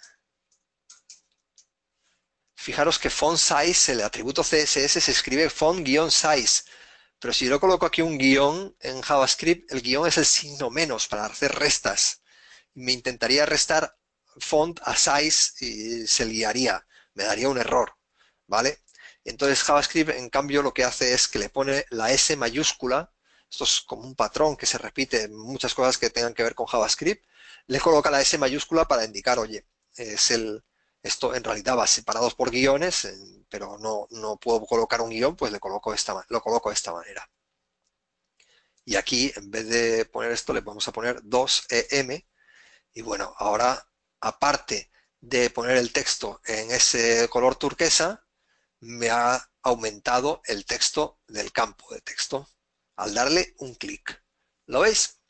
Fijaros que font size, el atributo C S S, se escribe font-size. Pero si yo coloco aquí un guión en JavaScript, el guión es el signo menos para hacer restas. Me intentaría restar font a size y se liaría, me daría un error, ¿vale? Entonces JavaScript, en cambio, lo que hace es que le pone la S mayúscula. Esto es como un patrón que se repite en muchas cosas que tengan que ver con JavaScript. Le coloca la S mayúscula para indicar, oye, es el, esto en realidad va separados por guiones, pero no, no puedo colocar un guión, pues le coloco esta, lo coloco de esta manera. Y aquí, en vez de poner esto, le vamos a poner dos E M. Y bueno, ahora, aparte de poner el texto en ese color turquesa, me ha aumentado el texto del campo de texto al darle un clic. ¿Lo veis?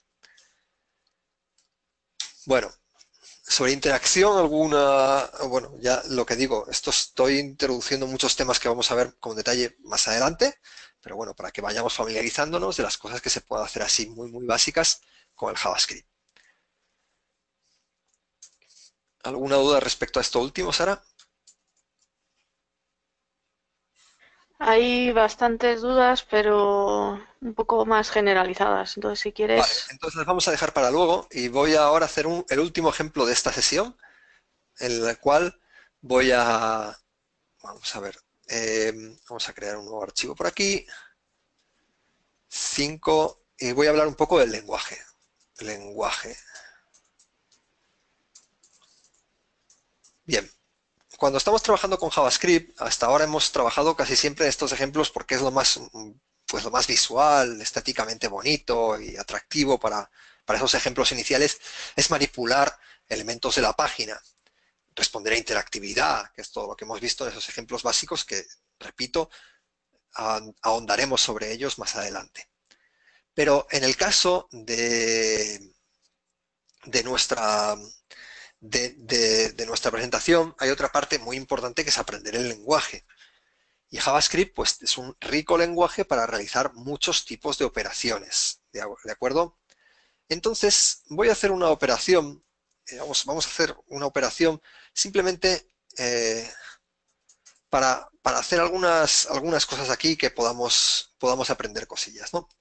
Bueno, sobre interacción alguna, bueno, ya lo que digo, esto estoy introduciendo muchos temas que vamos a ver con detalle más adelante, pero bueno, para que vayamos familiarizándonos de las cosas que se pueden hacer así muy, muy básicas con el JavaScript. ¿Alguna duda respecto a esto último, Sara? Hay bastantes dudas, pero un poco más generalizadas. Entonces, si Vale, quieres, entonces vamos a dejar para luego y voy ahora a hacer un, el último ejemplo de esta sesión, en el cual voy a, vamos a ver, eh, vamos a crear un nuevo archivo por aquí, cinco, y voy a hablar un poco del lenguaje. Lenguaje. Bien. Cuando estamos trabajando con JavaScript, hasta ahora hemos trabajado casi siempre en estos ejemplos porque es lo más, pues lo más visual, estéticamente bonito y atractivo para, para esos ejemplos iniciales, es manipular elementos de la página, responder a interactividad, que es todo lo que hemos visto en esos ejemplos básicos que, repito, ahondaremos sobre ellos más adelante. Pero en el caso de, de, nuestra, de, de, de nuestra presentación hay otra parte muy importante que es aprender el lenguaje. Y JavaScript pues, es un rico lenguaje para realizar muchos tipos de operaciones. ¿De, de acuerdo? Entonces voy a hacer una operación, eh, vamos, vamos a hacer una operación simplemente eh, para, para hacer algunas, algunas cosas aquí que podamos, podamos aprender cosillas, ¿no?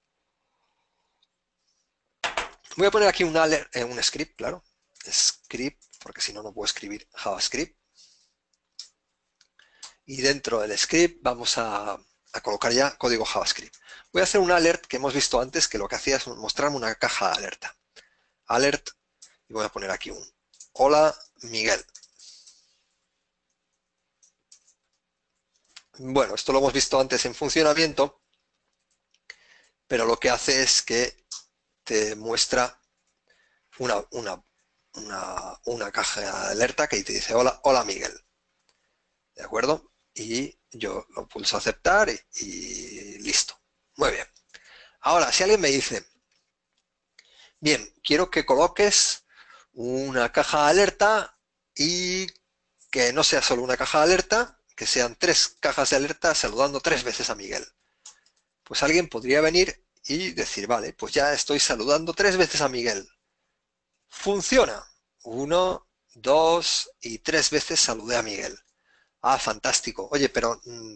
Voy a poner aquí un, alert, eh, un script, claro, script, porque si no, no puedo escribir JavaScript. Y dentro del script vamos a, a colocar ya código JavaScript. Voy a hacer un alert que hemos visto antes, que lo que hacía es mostrarme una caja de alerta. Alert, y voy a poner aquí un hola Miguel. Bueno, esto lo hemos visto antes en funcionamiento, pero lo que hace es que te muestra una, una, una, una caja de alerta que te dice hola, hola Miguel. ¿De acuerdo? Y yo lo pulso a aceptar y, y listo. Muy bien. Ahora, si alguien me dice, bien, quiero que coloques una caja de alerta y que no sea solo una caja de alerta, que sean tres cajas de alerta saludando tres veces a Miguel. Pues alguien podría venir y decir, vale, pues ya estoy saludando tres veces a Miguel. Funciona. Uno, dos y tres veces saludé a Miguel. Ah, fantástico. Oye, pero mmm,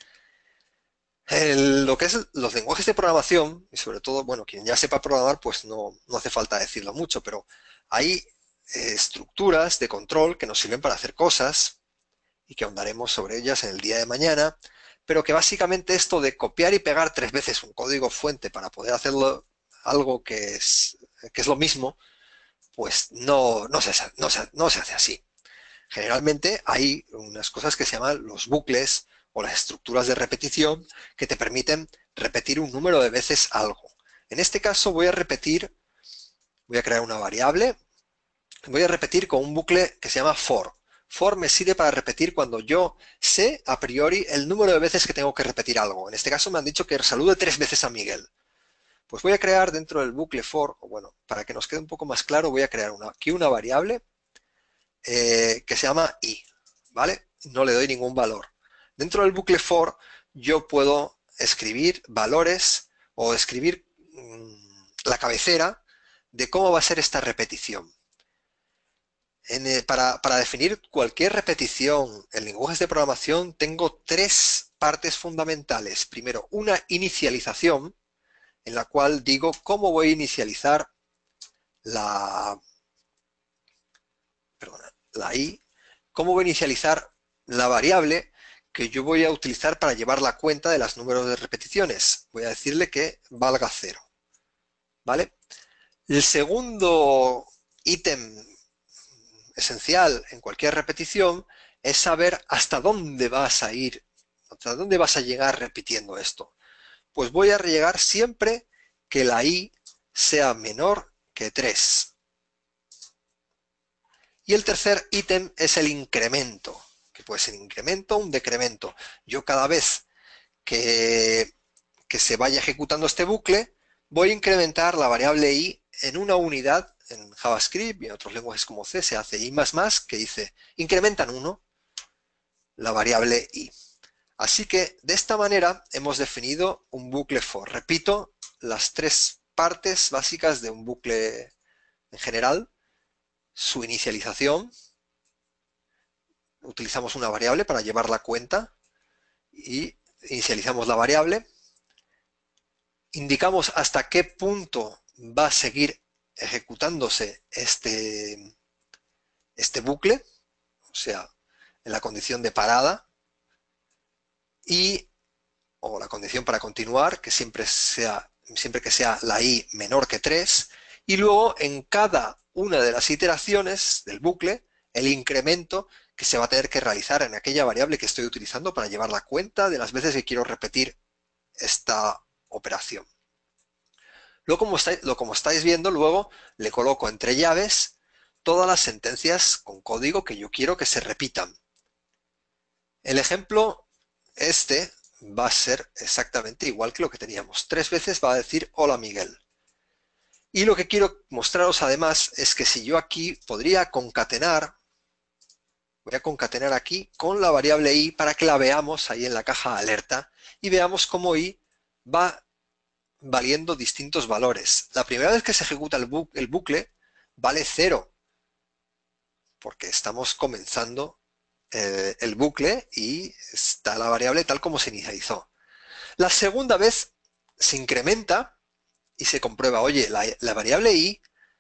el, lo que es los lenguajes de programación, y sobre todo, bueno, quien ya sepa programar, pues no, no hace falta decirlo mucho, pero hay eh, estructuras de control que nos sirven para hacer cosas y que ahondaremos sobre ellas en el día de mañana, pero que básicamente esto de copiar y pegar tres veces un código fuente para poder hacerlo algo que es, que es lo mismo, pues no, no, se, no, se, no se hace así. Generalmente hay unas cosas que se llaman los bucles o las estructuras de repetición que te permiten repetir un número de veces algo. En este caso voy a repetir, voy a crear una variable, voy a repetir con un bucle que se llama for. For me sirve para repetir cuando yo sé a priori el número de veces que tengo que repetir algo. En este caso me han dicho que salude tres veces a Miguel. Pues voy a crear dentro del bucle for, o bueno, para que nos quede un poco más claro, voy a crear una, aquí una variable eh, que se llama i, ¿vale? No le doy ningún valor. Dentro del bucle for yo puedo escribir valores o escribir mmm, la cabecera de cómo va a ser esta repetición. En el, para, para definir cualquier repetición en lenguajes de programación tengo tres partes fundamentales. Primero, una inicialización en la cual digo cómo voy a inicializar la, perdona, la i, cómo voy a inicializar la variable que yo voy a utilizar para llevar la cuenta de los números de repeticiones. Voy a decirle que valga cero, ¿vale? El segundo ítem esencial en cualquier repetición es saber hasta dónde vas a ir, hasta dónde vas a llegar repitiendo esto. Pues voy a llegar siempre que la i sea menor que tres. Y el tercer ítem es el incremento, que puede ser incremento o un decremento. Yo cada vez que, que se vaya ejecutando este bucle, voy a incrementar la variable i en una unidad. En JavaScript y en otros lenguajes como C se hace i más más, que dice incrementan uno la variable i. Así que de esta manera hemos definido un bucle for. Repito las tres partes básicas de un bucle en general. Su inicialización, utilizamos una variable para llevar la cuenta y inicializamos la variable. Indicamos hasta qué punto va a seguir ejecutándose este, este bucle, o sea, en la condición de parada, y, o la condición para continuar, que siempre, sea, siempre que sea la i menor que tres, y luego en cada una de las iteraciones del bucle, el incremento que se va a tener que realizar en aquella variable que estoy utilizando para llevar la cuenta de las veces que quiero repetir esta operación. Luego, como estáis, lo, como estáis viendo, luego le coloco entre llaves todas las sentencias con código que yo quiero que se repitan. El ejemplo este va a ser exactamente igual que lo que teníamos. Tres veces va a decir hola Miguel. Y lo que quiero mostraros además es que si yo aquí podría concatenar, voy a concatenar aquí con la variable i para que la veamos ahí en la caja alerta y veamos cómo i va valiendo distintos valores. La primera vez que se ejecuta el, bu el bucle vale cero, porque estamos comenzando eh, el bucle y está la variable tal como se inicializó. La segunda vez se incrementa y se comprueba, oye, la, la variable i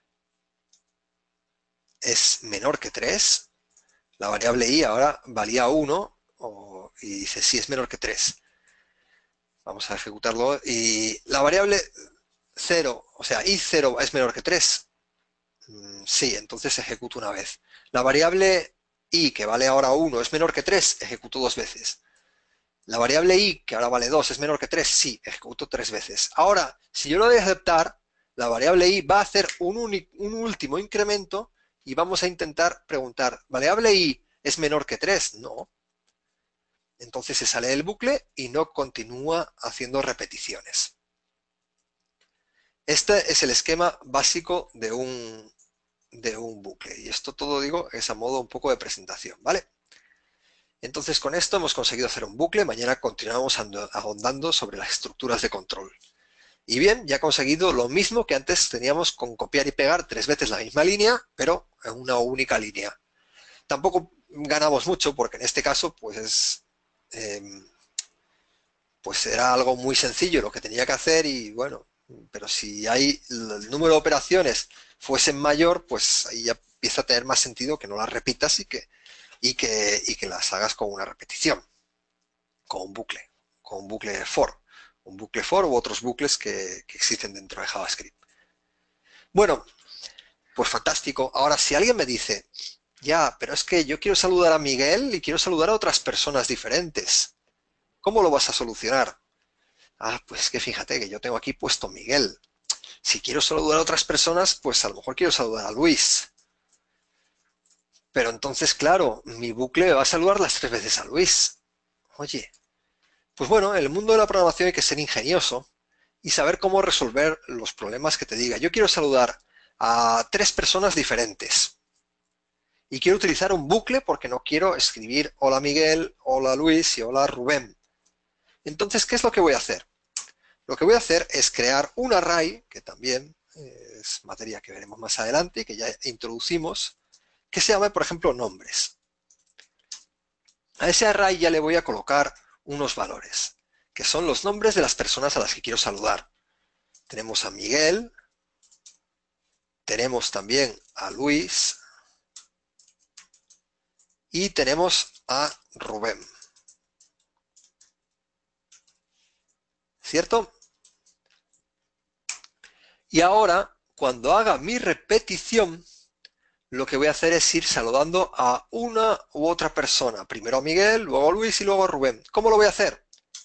es menor que tres, la variable i ahora valía uno o, y dice sí es menor que tres. Vamos a ejecutarlo y la variable cero, o sea, i cero es menor que tres. Sí, entonces ejecuto una vez. La variable i, que vale ahora uno, es menor que tres, ejecuto dos veces. La variable i, que ahora vale dos, es menor que tres, sí, ejecuto tres veces. Ahora, si yo lo doy a aceptar, la variable i va a hacer un, un último incremento y vamos a intentar preguntar, ¿variable i es menor que tres? No. Entonces se sale del bucle y no continúa haciendo repeticiones. Este es el esquema básico de un, de un bucle. Y esto todo, digo, es a modo un poco de presentación, ¿vale? Entonces con esto hemos conseguido hacer un bucle. Mañana continuamos ahondando sobre las estructuras de control. Y bien, ya he conseguido lo mismo que antes teníamos con copiar y pegar tres veces la misma línea, pero en una única línea. Tampoco ganamos mucho porque en este caso pues es... Eh, pues era algo muy sencillo lo que tenía que hacer y bueno, pero si hay el número de operaciones fuesen mayor, pues ahí ya empieza a tener más sentido que no las repitas y que, y que, y que las hagas con una repetición, con un bucle, con un bucle for, un bucle for u otros bucles que, que existen dentro de JavaScript. Bueno, pues fantástico. Ahora, si alguien me dice, ya, pero es que yo quiero saludar a Miguel y quiero saludar a otras personas diferentes, ¿cómo lo vas a solucionar? Ah, pues que fíjate que yo tengo aquí puesto Miguel. Si quiero saludar a otras personas, pues a lo mejor quiero saludar a Luis. Pero entonces, claro, mi bucle va a saludar las tres veces a Luis. Oye, pues bueno, en el mundo de la programación hay que ser ingenioso y saber cómo resolver los problemas que te diga. Yo quiero saludar a tres personas diferentes. Y quiero utilizar un bucle porque no quiero escribir hola Miguel, hola Luis y hola Rubén. Entonces, ¿qué es lo que voy a hacer? Lo que voy a hacer es crear un array, que también es materia que veremos más adelante y que ya introducimos, que se llama, por ejemplo, nombres. A ese array ya le voy a colocar unos valores, que son los nombres de las personas a las que quiero saludar. Tenemos a Miguel, tenemos también a Luis y tenemos a Rubén. ¿Cierto? Y ahora, cuando haga mi repetición, lo que voy a hacer es ir saludando a una u otra persona. Primero a Miguel, luego a Luis y luego a Rubén. ¿Cómo lo voy a hacer?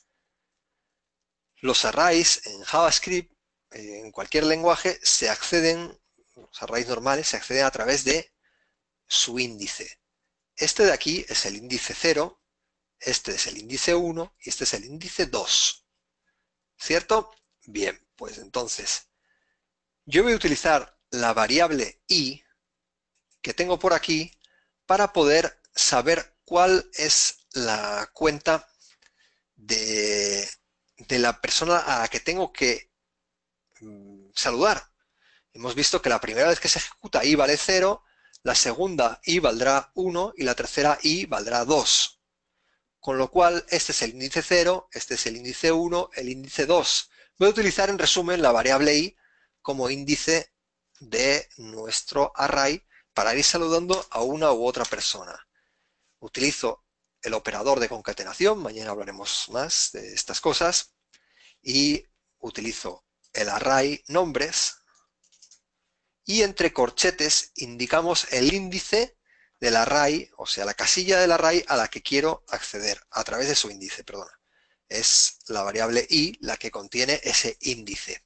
Los arrays en JavaScript, en cualquier lenguaje, se acceden, los arrays normales, se acceden a través de su índice. Este de aquí es el índice cero, este es el índice uno y este es el índice dos. ¿Cierto? Bien, pues entonces, yo voy a utilizar la variable i que tengo por aquí para poder saber cuál es la cuenta de, de la persona a la que tengo que mm, saludar. Hemos visto que la primera vez que se ejecuta i vale cero, la segunda i valdrá uno y la tercera i valdrá dos. Con lo cual, este es el índice cero, este es el índice uno, el índice dos. Voy a utilizar en resumen la variable i como índice de nuestro array para ir saludando a una u otra persona. Utilizo el operador de concatenación, mañana hablaremos más de estas cosas, y utilizo el array nombres, y entre corchetes indicamos el índice del array, o sea, la casilla del array a la que quiero acceder, a través de su índice, perdona. Es la variable i la que contiene ese índice.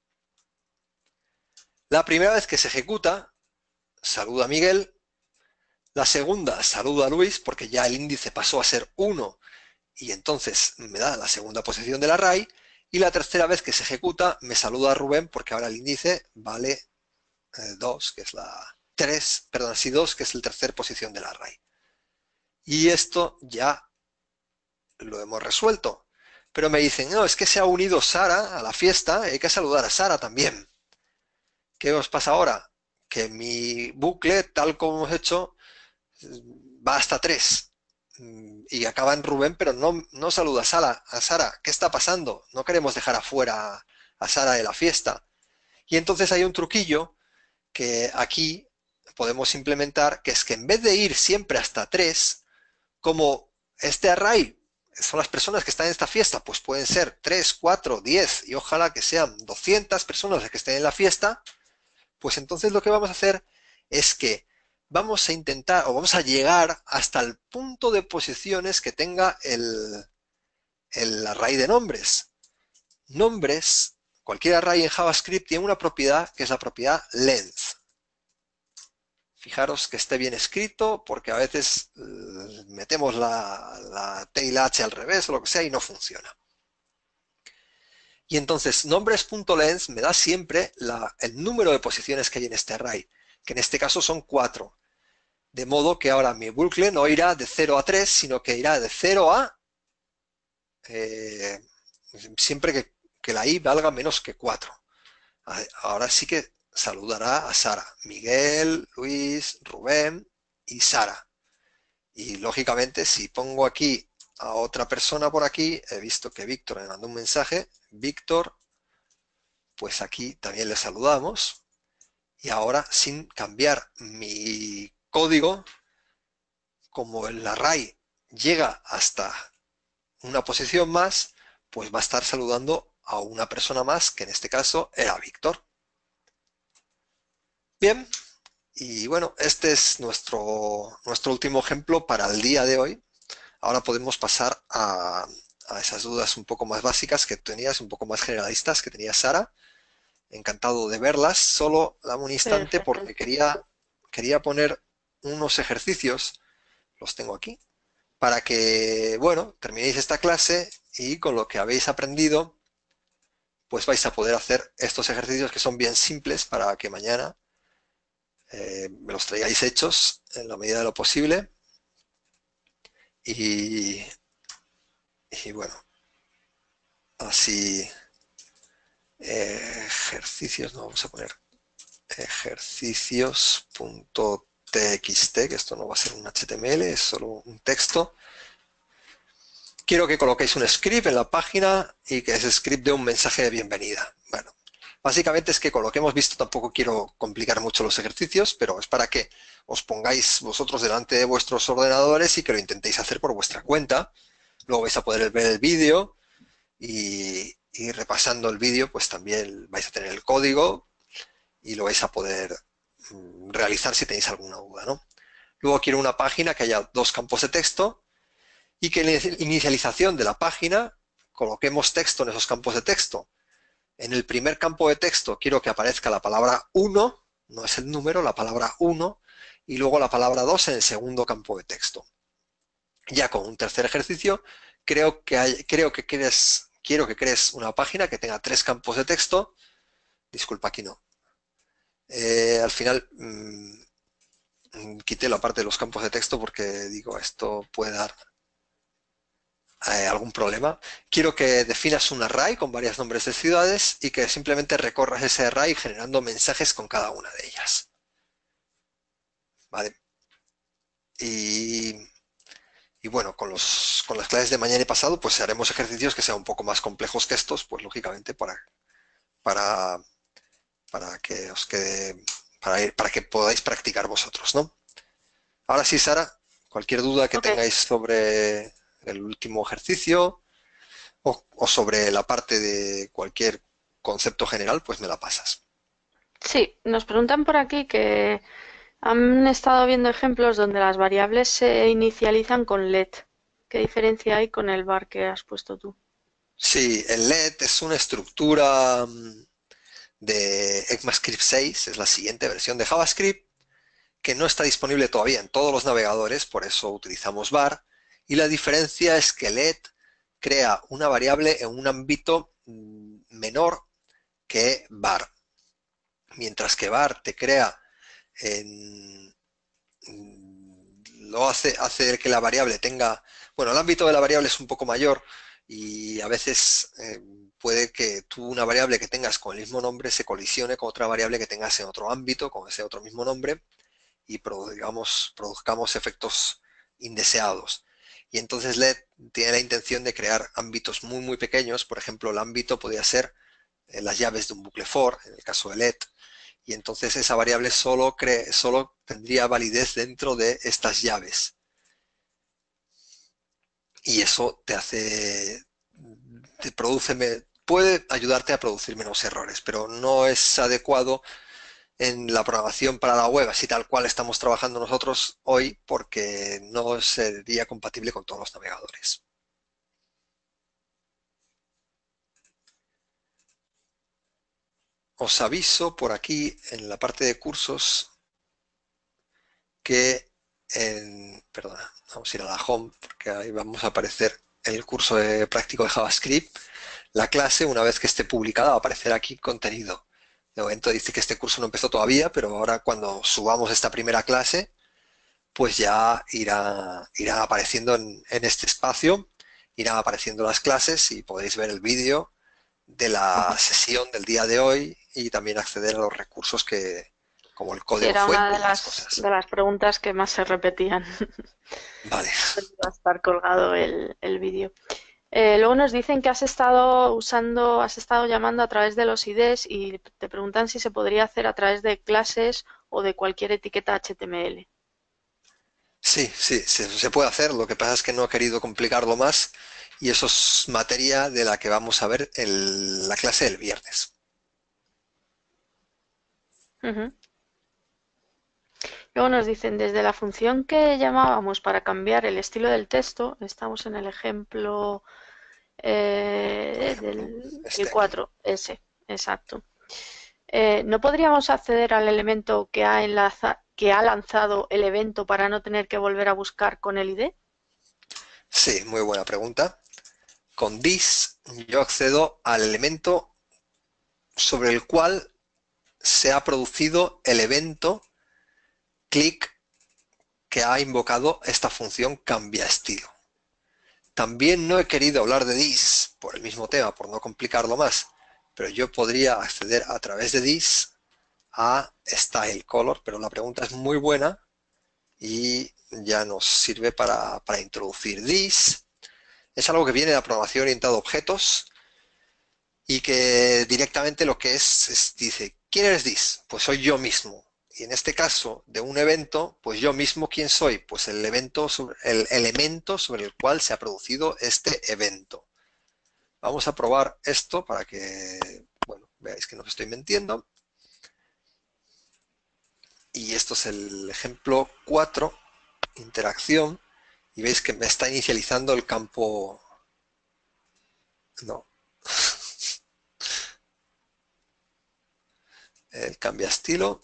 La primera vez que se ejecuta, saluda a Miguel. La segunda, saluda a Luis, porque ya el índice pasó a ser uno y entonces me da la segunda posición del array, y la tercera vez que se ejecuta me saluda Rubén porque ahora el índice vale eh, dos, que es la tres, perdón, sí dos, que es la tercera posición del array. Y esto ya lo hemos resuelto. Pero me dicen, no, es que se ha unido Sara a la fiesta, hay que saludar a Sara también. ¿Qué os pasa ahora? Que mi bucle, tal como hemos hecho, va hasta tres. Y acaba en Rubén, pero no, no saluda a Sara, a Sara. ¿Qué está pasando? No queremos dejar afuera a Sara de la fiesta. Y entonces hay un truquillo que aquí podemos implementar, que es que en vez de ir siempre hasta tres, como este array son las personas que están en esta fiesta, pues pueden ser tres, cuatro, diez y ojalá que sean doscientas personas las que estén en la fiesta, pues entonces lo que vamos a hacer es que vamos a intentar o vamos a llegar hasta el punto de posiciones que tenga el, el array de nombres. Nombres, cualquier array en JavaScript tiene una propiedad que es la propiedad length. Fijaros que esté bien escrito porque a veces eh, metemos la, la tail h al revés o lo que sea y no funciona. Y entonces nombres.length me da siempre la, el número de posiciones que hay en este array, que en este caso son cuatro. De modo que ahora mi bucle no irá de cero a tres, sino que irá de cero a eh, siempre que, que la i valga menos que cuatro. Ahora sí que saludará a Sara, Miguel, Luis, Rubén y Sara. Y lógicamente si pongo aquí a otra persona por aquí, he visto que Víctor me mandó un mensaje, Víctor, pues aquí también le saludamos. Y ahora sin cambiar mi código, como el array llega hasta una posición más, pues va a estar saludando a una persona más, que en este caso era Víctor. Bien, y bueno, este es nuestro, nuestro último ejemplo para el día de hoy. Ahora podemos pasar a, a esas dudas un poco más básicas que tenías, un poco más generalistas que tenía Sara. Encantado de verlas, solo dame un instante Perfecto. porque quería, quería poner unos ejercicios, los tengo aquí, para que, bueno, terminéis esta clase y con lo que habéis aprendido, pues vais a poder hacer estos ejercicios que son bien simples para que mañana eh, me los traigáis hechos en la medida de lo posible. Y, y bueno, así eh, ejercicios, no vamos a poner ejercicios.txt, que esto no va a ser un H T M L, es solo un texto. Quiero que coloquéis un script en la página y que ese script dé un mensaje de bienvenida. Bueno, básicamente es que con lo que hemos visto tampoco quiero complicar mucho los ejercicios, pero es para que os pongáis vosotros delante de vuestros ordenadores y que lo intentéis hacer por vuestra cuenta. Luego vais a poder ver el vídeo y, y repasando el vídeo pues también vais a tener el código y lo vais a poder mm, realizar si tenéis alguna duda, ¿no? Luego quiero una página que haya dos campos de texto y que en la inicialización de la página coloquemos texto en esos campos de texto. En el primer campo de texto quiero que aparezca la palabra uno, no es el número, la palabra uno, y luego la palabra dos en el segundo campo de texto. Ya con un tercer ejercicio, creo que, hay, creo que quieres, quiero que crees una página que tenga tres campos de texto. Disculpa, aquí no. Eh, al final mmm, quité la parte de los campos de texto porque digo, esto puede dar eh, algún problema. Quiero que definas un array con varios nombres de ciudades y que simplemente recorras ese array generando mensajes con cada una de ellas. ¿Vale? Y, y bueno, con, los, con las clases de mañana y pasado, pues haremos ejercicios que sean un poco más complejos que estos, pues lógicamente para, para, para que os quede, para, ir, para que podáis practicar vosotros, ¿no? Ahora sí, Sara, cualquier duda que Okay. tengáis sobre el último ejercicio o, o sobre la parte de cualquier concepto general, pues me la pasas. Sí, nos preguntan por aquí que han estado viendo ejemplos donde las variables se inicializan con let. ¿Qué diferencia hay con el var que has puesto tú? Sí, el let es una estructura de ECMAScript seis, es la siguiente versión de JavaScript, que no está disponible todavía en todos los navegadores, por eso utilizamos var, Y la diferencia es que let crea una variable en un ámbito menor que var, mientras que var te crea en, lo hace, hace que la variable tenga, bueno, el ámbito de la variable es un poco mayor y a veces eh, puede que tú una variable que tengas con el mismo nombre se colisione con otra variable que tengas en otro ámbito con ese otro mismo nombre y digamos, produzcamos efectos indeseados. Y entonces let tiene la intención de crear ámbitos muy muy pequeños, por ejemplo el ámbito podría ser eh, las llaves de un bucle for, en el caso de let, y entonces esa variable solo, cree, solo tendría validez dentro de estas llaves. Y eso te hace, te produce, puede ayudarte a producir menos errores, pero no es adecuado en la programación para la web, así tal cual estamos trabajando nosotros hoy, porque no sería compatible con todos los navegadores. Os aviso por aquí en la parte de cursos que, en, perdona, vamos a ir a la home, porque ahí vamos a aparecer el curso de práctico de JavaScript. La clase, una vez que esté publicada, va a aparecer aquí contenido. De momento dice que este curso no empezó todavía, pero ahora cuando subamos esta primera clase, pues ya irá, irá apareciendo en, en este espacio, irán apareciendo las clases y podéis ver el vídeo de la sesión del día de hoy y también acceder a los recursos que, como el Sí, código era una fuente de y demás las, cosas. de las preguntas que más se repetían. Vale. Va a estar colgado el, el vídeo. Eh, luego nos dicen que has estado usando, has estado llamando a través de los I Ds y te preguntan si se podría hacer a través de clases o de cualquier etiqueta H T M L. Sí, sí, sí, se puede hacer. Lo que pasa es que no he querido complicarlo más y eso es materia de la que vamos a ver en la clase del viernes. Ujú. Luego nos dicen, desde la función que llamábamos para cambiar el estilo del texto, estamos en el ejemplo Por eh, ejemplo, del el este aquí. cuatro, ese, exacto. Eh, ¿no podríamos acceder al elemento que ha, enlaza- que ha lanzado el evento para no tener que volver a buscar con el I D? Sí, muy buena pregunta. Con this yo accedo al elemento sobre el cual se ha producido el evento click que ha invocado esta función cambia estilo. También no he querido hablar de this por el mismo tema, por no complicarlo más, pero yo podría acceder a través de this a style color, pero la pregunta es muy buena y ya nos sirve para, para introducir this. Es algo que viene de la programación orientada a objetos y que directamente lo que es, es dice, ¿quién eres this? Pues soy yo mismo. Y en este caso de un evento, pues yo mismo, ¿quién soy? Pues el evento, sobre, el elemento sobre el cual se ha producido este evento. Vamos a probar esto para que, bueno, veáis que no os estoy mintiendo. Y esto es el ejemplo cuatro, interacción. Y veis que me está inicializando el campo. No. El cambia estilo.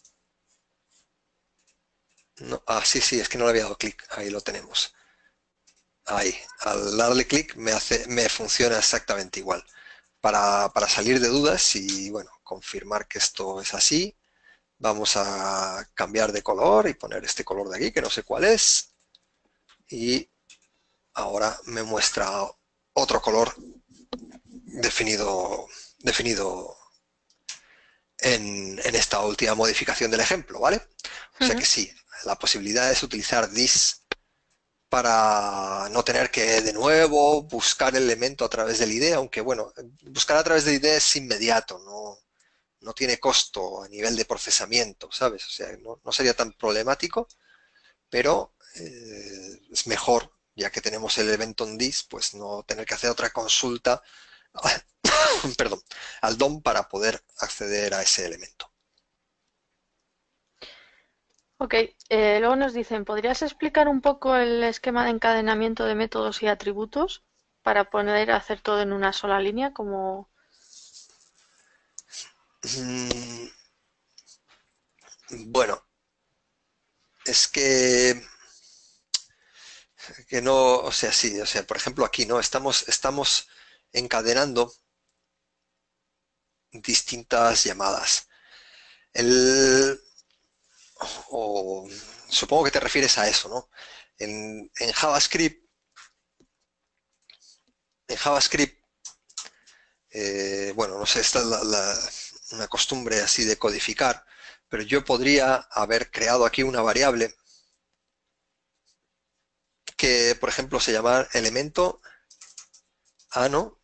No. Ah, sí, sí, es que no le había dado clic. Ahí lo tenemos. Ahí. Al darle clic me, hace, me funciona exactamente igual. Para, para salir de dudas y, bueno, confirmar que esto es así, vamos a cambiar de color y poner este color de aquí, que no sé cuál es. Y ahora me muestra otro color definido, definido en, en esta última modificación del ejemplo, ¿vale? O sea Ujú. que sí, la posibilidad es utilizar this para no tener que de nuevo buscar el elemento a través del I D E, aunque bueno, buscar a través del I D E es inmediato, no, no tiene costo a nivel de procesamiento, ¿sabes? O sea, no, no sería tan problemático, pero eh, es mejor, ya que tenemos el evento en this, pues no tener que hacer otra consulta perdón, al D O M para poder acceder a ese elemento. Ok, eh, luego nos dicen, ¿podrías explicar un poco el esquema de encadenamiento de métodos y atributos para poder hacer todo en una sola línea? Como... Mm, bueno, es que que no, o sea, sí, o sea, por ejemplo aquí, ¿no? Estamos, estamos encadenando distintas llamadas. El, o supongo que te refieres a eso, ¿no? En, en JavaScript, en JavaScript, eh, bueno, no sé, esta es la, la, una costumbre así de codificar, pero yo podría haber creado aquí una variable que, por ejemplo, se llama elemento ano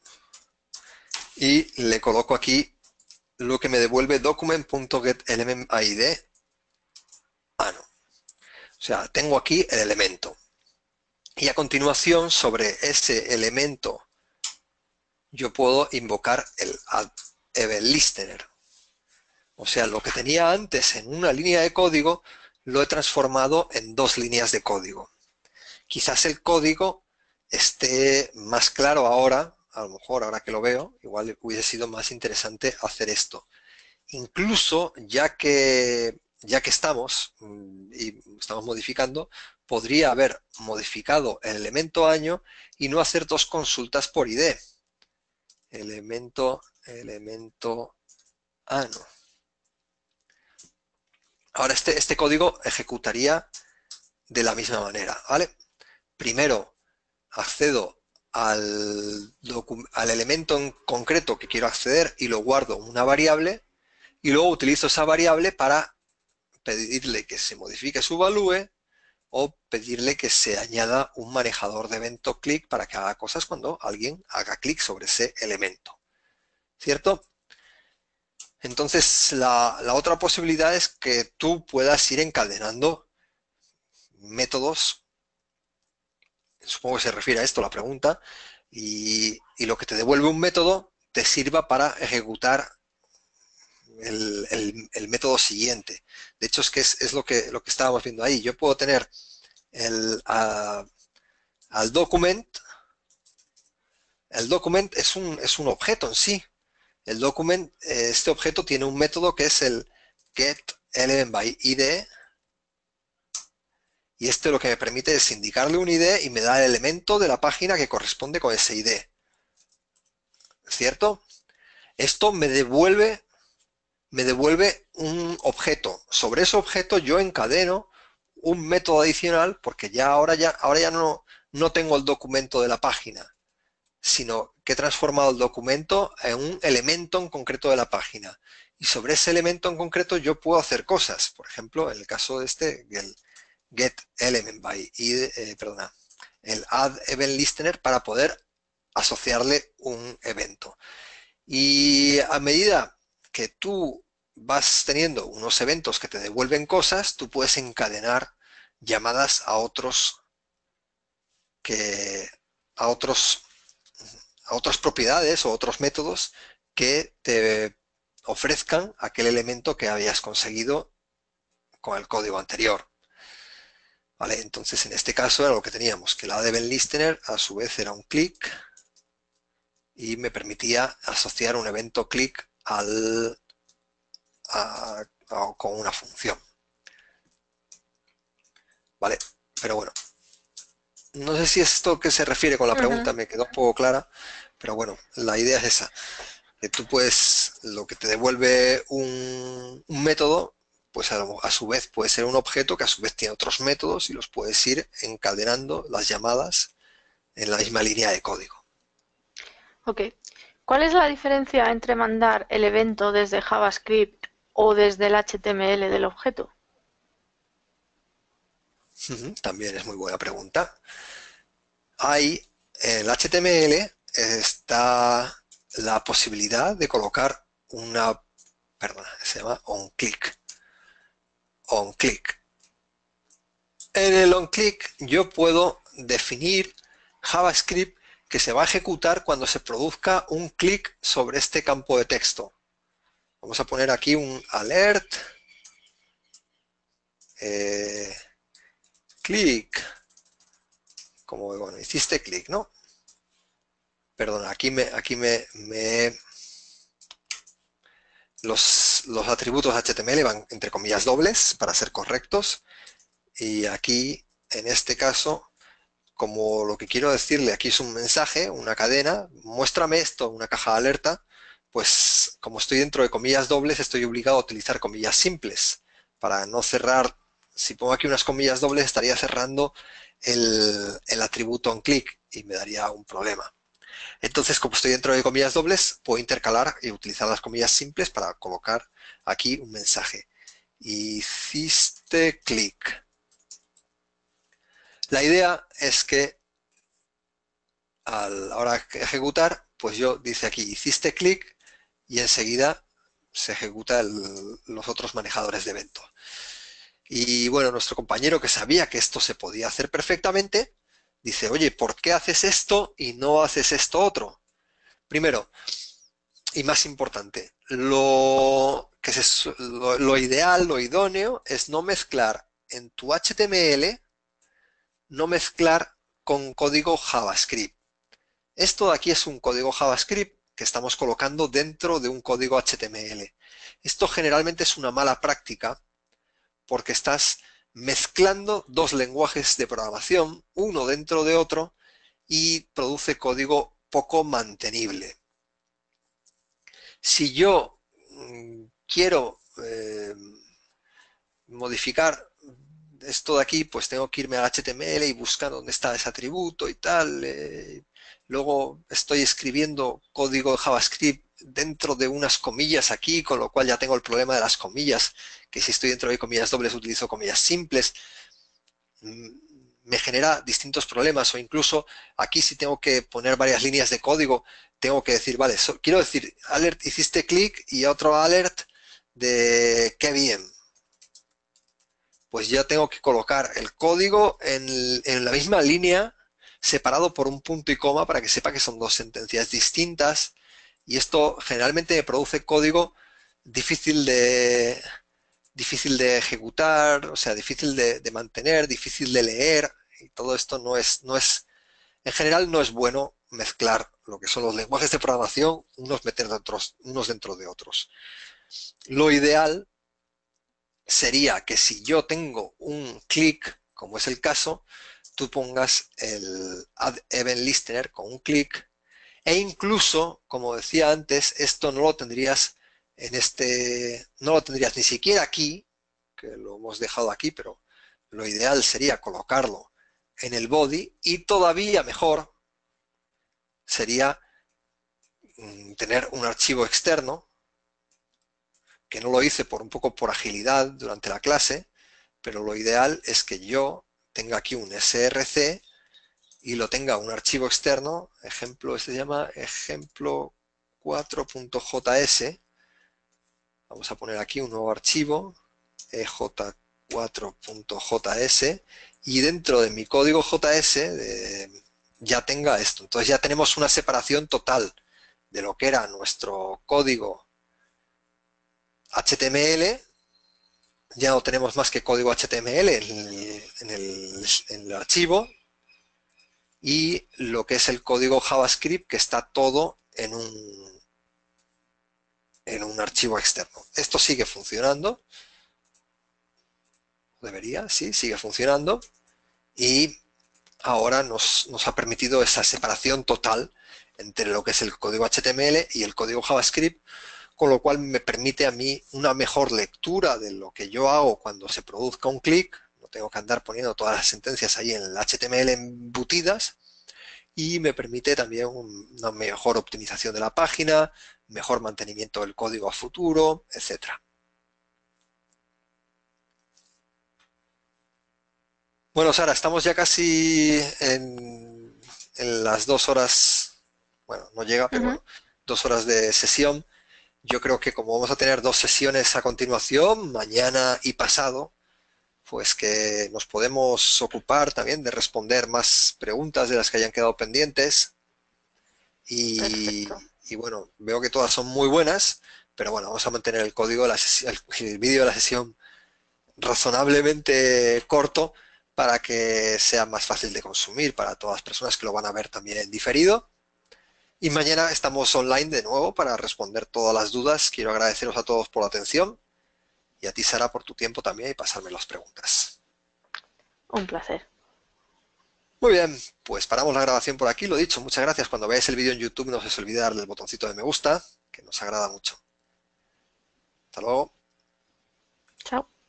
y le coloco aquí lo que me devuelve document.getElementID ano. O sea, tengo aquí el elemento. Y a continuación, sobre ese elemento, yo puedo invocar el addEventListener. O sea, lo que tenía antes en una línea de código, lo he transformado en dos líneas de código. Quizás el código esté más claro ahora, a lo mejor ahora que lo veo, igual hubiese sido más interesante hacer esto. Incluso ya que, ya que estamos y estamos modificando, podría haber modificado el elemento año y no hacer dos consultas por I D. Elemento, elemento ano. Ahora este, este código ejecutaría de la misma manera, ¿vale? Primero accedo al, al elemento en concreto que quiero acceder y lo guardo en una variable y luego utilizo esa variable para pedirle que se modifique su value o pedirle que se añada un manejador de evento click para que haga cosas cuando alguien haga clic sobre ese elemento. ¿Cierto? Entonces, la, la otra posibilidad es que tú puedas ir encadenando métodos, supongo que se refiere a esto la pregunta, y, y lo que te devuelve un método te sirva para ejecutar el, el, el método siguiente. De hecho, es que es, es lo, que, lo que estábamos viendo ahí. Yo puedo tener el, a, al document. El document es un, es un objeto en sí. El document, este objeto tiene un método que es el getElementById y este lo que me permite es indicarle un I D y me da el elemento de la página que corresponde con ese I D. ¿Cierto? Esto me devuelve, me devuelve un objeto. Sobre ese objeto yo encadeno un método adicional porque ya ahora ya, ahora ya no, no tengo el documento de la página, sino que he transformado el documento en un elemento en concreto de la página. Y sobre ese elemento en concreto yo puedo hacer cosas. Por ejemplo, en el caso de este, el getElementById, eh, perdona, el addEventListener para poder asociarle un evento. Y a medida que tú vas teniendo unos eventos que te devuelven cosas, tú puedes encadenar llamadas a otros que a otros a otras propiedades o otros métodos que te ofrezcan aquel elemento que habías conseguido con el código anterior. ¿Vale? Entonces, en este caso era lo que teníamos, que el addEventListener a su vez era un click y me permitía asociar un evento click al, a, a, con una función. ¿Vale? Pero bueno, no sé si es esto que se refiere con la pregunta, uh-huh. Me quedó un poco clara, pero bueno, la idea es esa, que tú puedes, lo que te devuelve un, un método, pues a, a su vez puede ser un objeto que a su vez tiene otros métodos y los puedes ir encadenando las llamadas en la misma línea de código. Ok. ¿Cuál es la diferencia entre mandar el evento desde JavaScript o desde el H T M L del objeto? También es muy buena pregunta. Hay, en el H T M L está la posibilidad de colocar una, perdón, se llama onClick. OnClick. En el onClick yo puedo definir JavaScript que se va a ejecutar cuando se produzca un clic sobre este campo de texto. Vamos a poner aquí un alert. Eh, clic. Como, bueno, hiciste clic, ¿no? Perdona, aquí me, aquí me, me los, los atributos H T M L van entre comillas dobles para ser correctos. Y aquí, en este caso, como lo que quiero decirle aquí es un mensaje, una cadena, muéstrame esto, una caja de alerta, pues como estoy dentro de comillas dobles, estoy obligado a utilizar comillas simples para no cerrar. Si pongo aquí unas comillas dobles, estaría cerrando el, el atributo onClick y me daría un problema. Entonces, como estoy dentro de comillas dobles, puedo intercalar y utilizar las comillas simples para colocar aquí un mensaje. Hiciste clic. La idea es que al ahora ejecutar, pues yo dice aquí, hiciste clic y enseguida se ejecuta el, los otros manejadores de evento. Y bueno, nuestro compañero que sabía que esto se podía hacer perfectamente, dice, oye, ¿por qué haces esto y no haces esto otro? Primero, y más importante, lo, que se, lo, lo ideal, lo idóneo, es no mezclar en tu H T M L, no mezclar con código JavaScript. Esto de aquí es un código JavaScript que estamos colocando dentro de un código H T M L. Esto generalmente es una mala práctica porque estás mezclando dos lenguajes de programación, uno dentro de otro, y produce código poco mantenible. Si yo mmm, quiero eh, modificar esto de aquí, pues tengo que irme a H T M L y buscar dónde está ese atributo y tal. Eh, luego estoy escribiendo código de JavaScript dentro de unas comillas aquí, con lo cual ya tengo el problema de las comillas, que si estoy dentro de comillas dobles utilizo comillas simples. Me genera distintos problemas, o incluso aquí si tengo que poner varias líneas de código, tengo que decir, vale, so, quiero decir, alert, hiciste clic y otro alert de qué bien. Pues ya tengo que colocar el código en, en la misma línea, separado por un punto y coma, para que sepa que son dos sentencias distintas, y esto generalmente me produce código difícil de, difícil de ejecutar, o sea, difícil de, de mantener, difícil de leer, y todo esto no es, no es, en general no es bueno mezclar lo que son los lenguajes de programación, unos meter de otros, unos dentro de otros. Lo ideal sería que si yo tengo un clic, como es el caso, tú pongas el add event listener con un clic, e incluso, como decía antes, esto no lo tendrías en este, no lo tendrías ni siquiera aquí, que lo hemos dejado aquí, pero lo ideal sería colocarlo en el body, y todavía mejor sería mm, tener un archivo externo, que no lo hice por un poco por agilidad durante la clase, pero lo ideal es que yo tenga aquí un S R C y lo tenga un archivo externo, ejemplo, este se llama ejemplo cuatro punto J S. Vamos a poner aquí un nuevo archivo, E J cuatro punto J S, y dentro de mi código J S de, ya tenga esto. Entonces ya tenemos una separación total de lo que era nuestro código H T M L. Ya no tenemos más que código H T M L en el, en el, en el archivo, y lo que es el código JavaScript, que está todo en un, en un archivo externo. Esto sigue funcionando, debería, sí, sigue funcionando, y ahora nos, nos ha permitido esa separación total entre lo que es el código H T M L y el código JavaScript, con lo cual me permite a mí una mejor lectura de lo que yo hago cuando se produzca un clic. No tengo que andar poniendo todas las sentencias ahí en el H T M L embutidas, y me permite también una mejor optimización de la página, mejor mantenimiento del código a futuro, etcétera. Bueno, Sara, estamos ya casi en, en las dos horas, bueno, no llega, pero Ujú. bueno, dos horas de sesión. Yo creo que como vamos a tener dos sesiones a continuación, mañana y pasado, pues que nos podemos ocupar también de responder más preguntas de las que hayan quedado pendientes. Y, Perfecto. y bueno, veo que todas son muy buenas, pero bueno, vamos a mantener el código de la sesión, el, el vídeo de la sesión razonablemente corto para que sea más fácil de consumir para todas las personas que lo van a ver también en diferido. Y mañana estamos online de nuevo para responder todas las dudas. Quiero agradeceros a todos por la atención, y a ti, Sara, por tu tiempo también y pasarme las preguntas. Un placer. Muy bien, pues paramos la grabación por aquí. Lo dicho, muchas gracias. Cuando veáis el vídeo en YouTube no os olvidéis darle el botoncito de me gusta, que nos agrada mucho. Hasta luego. Chao.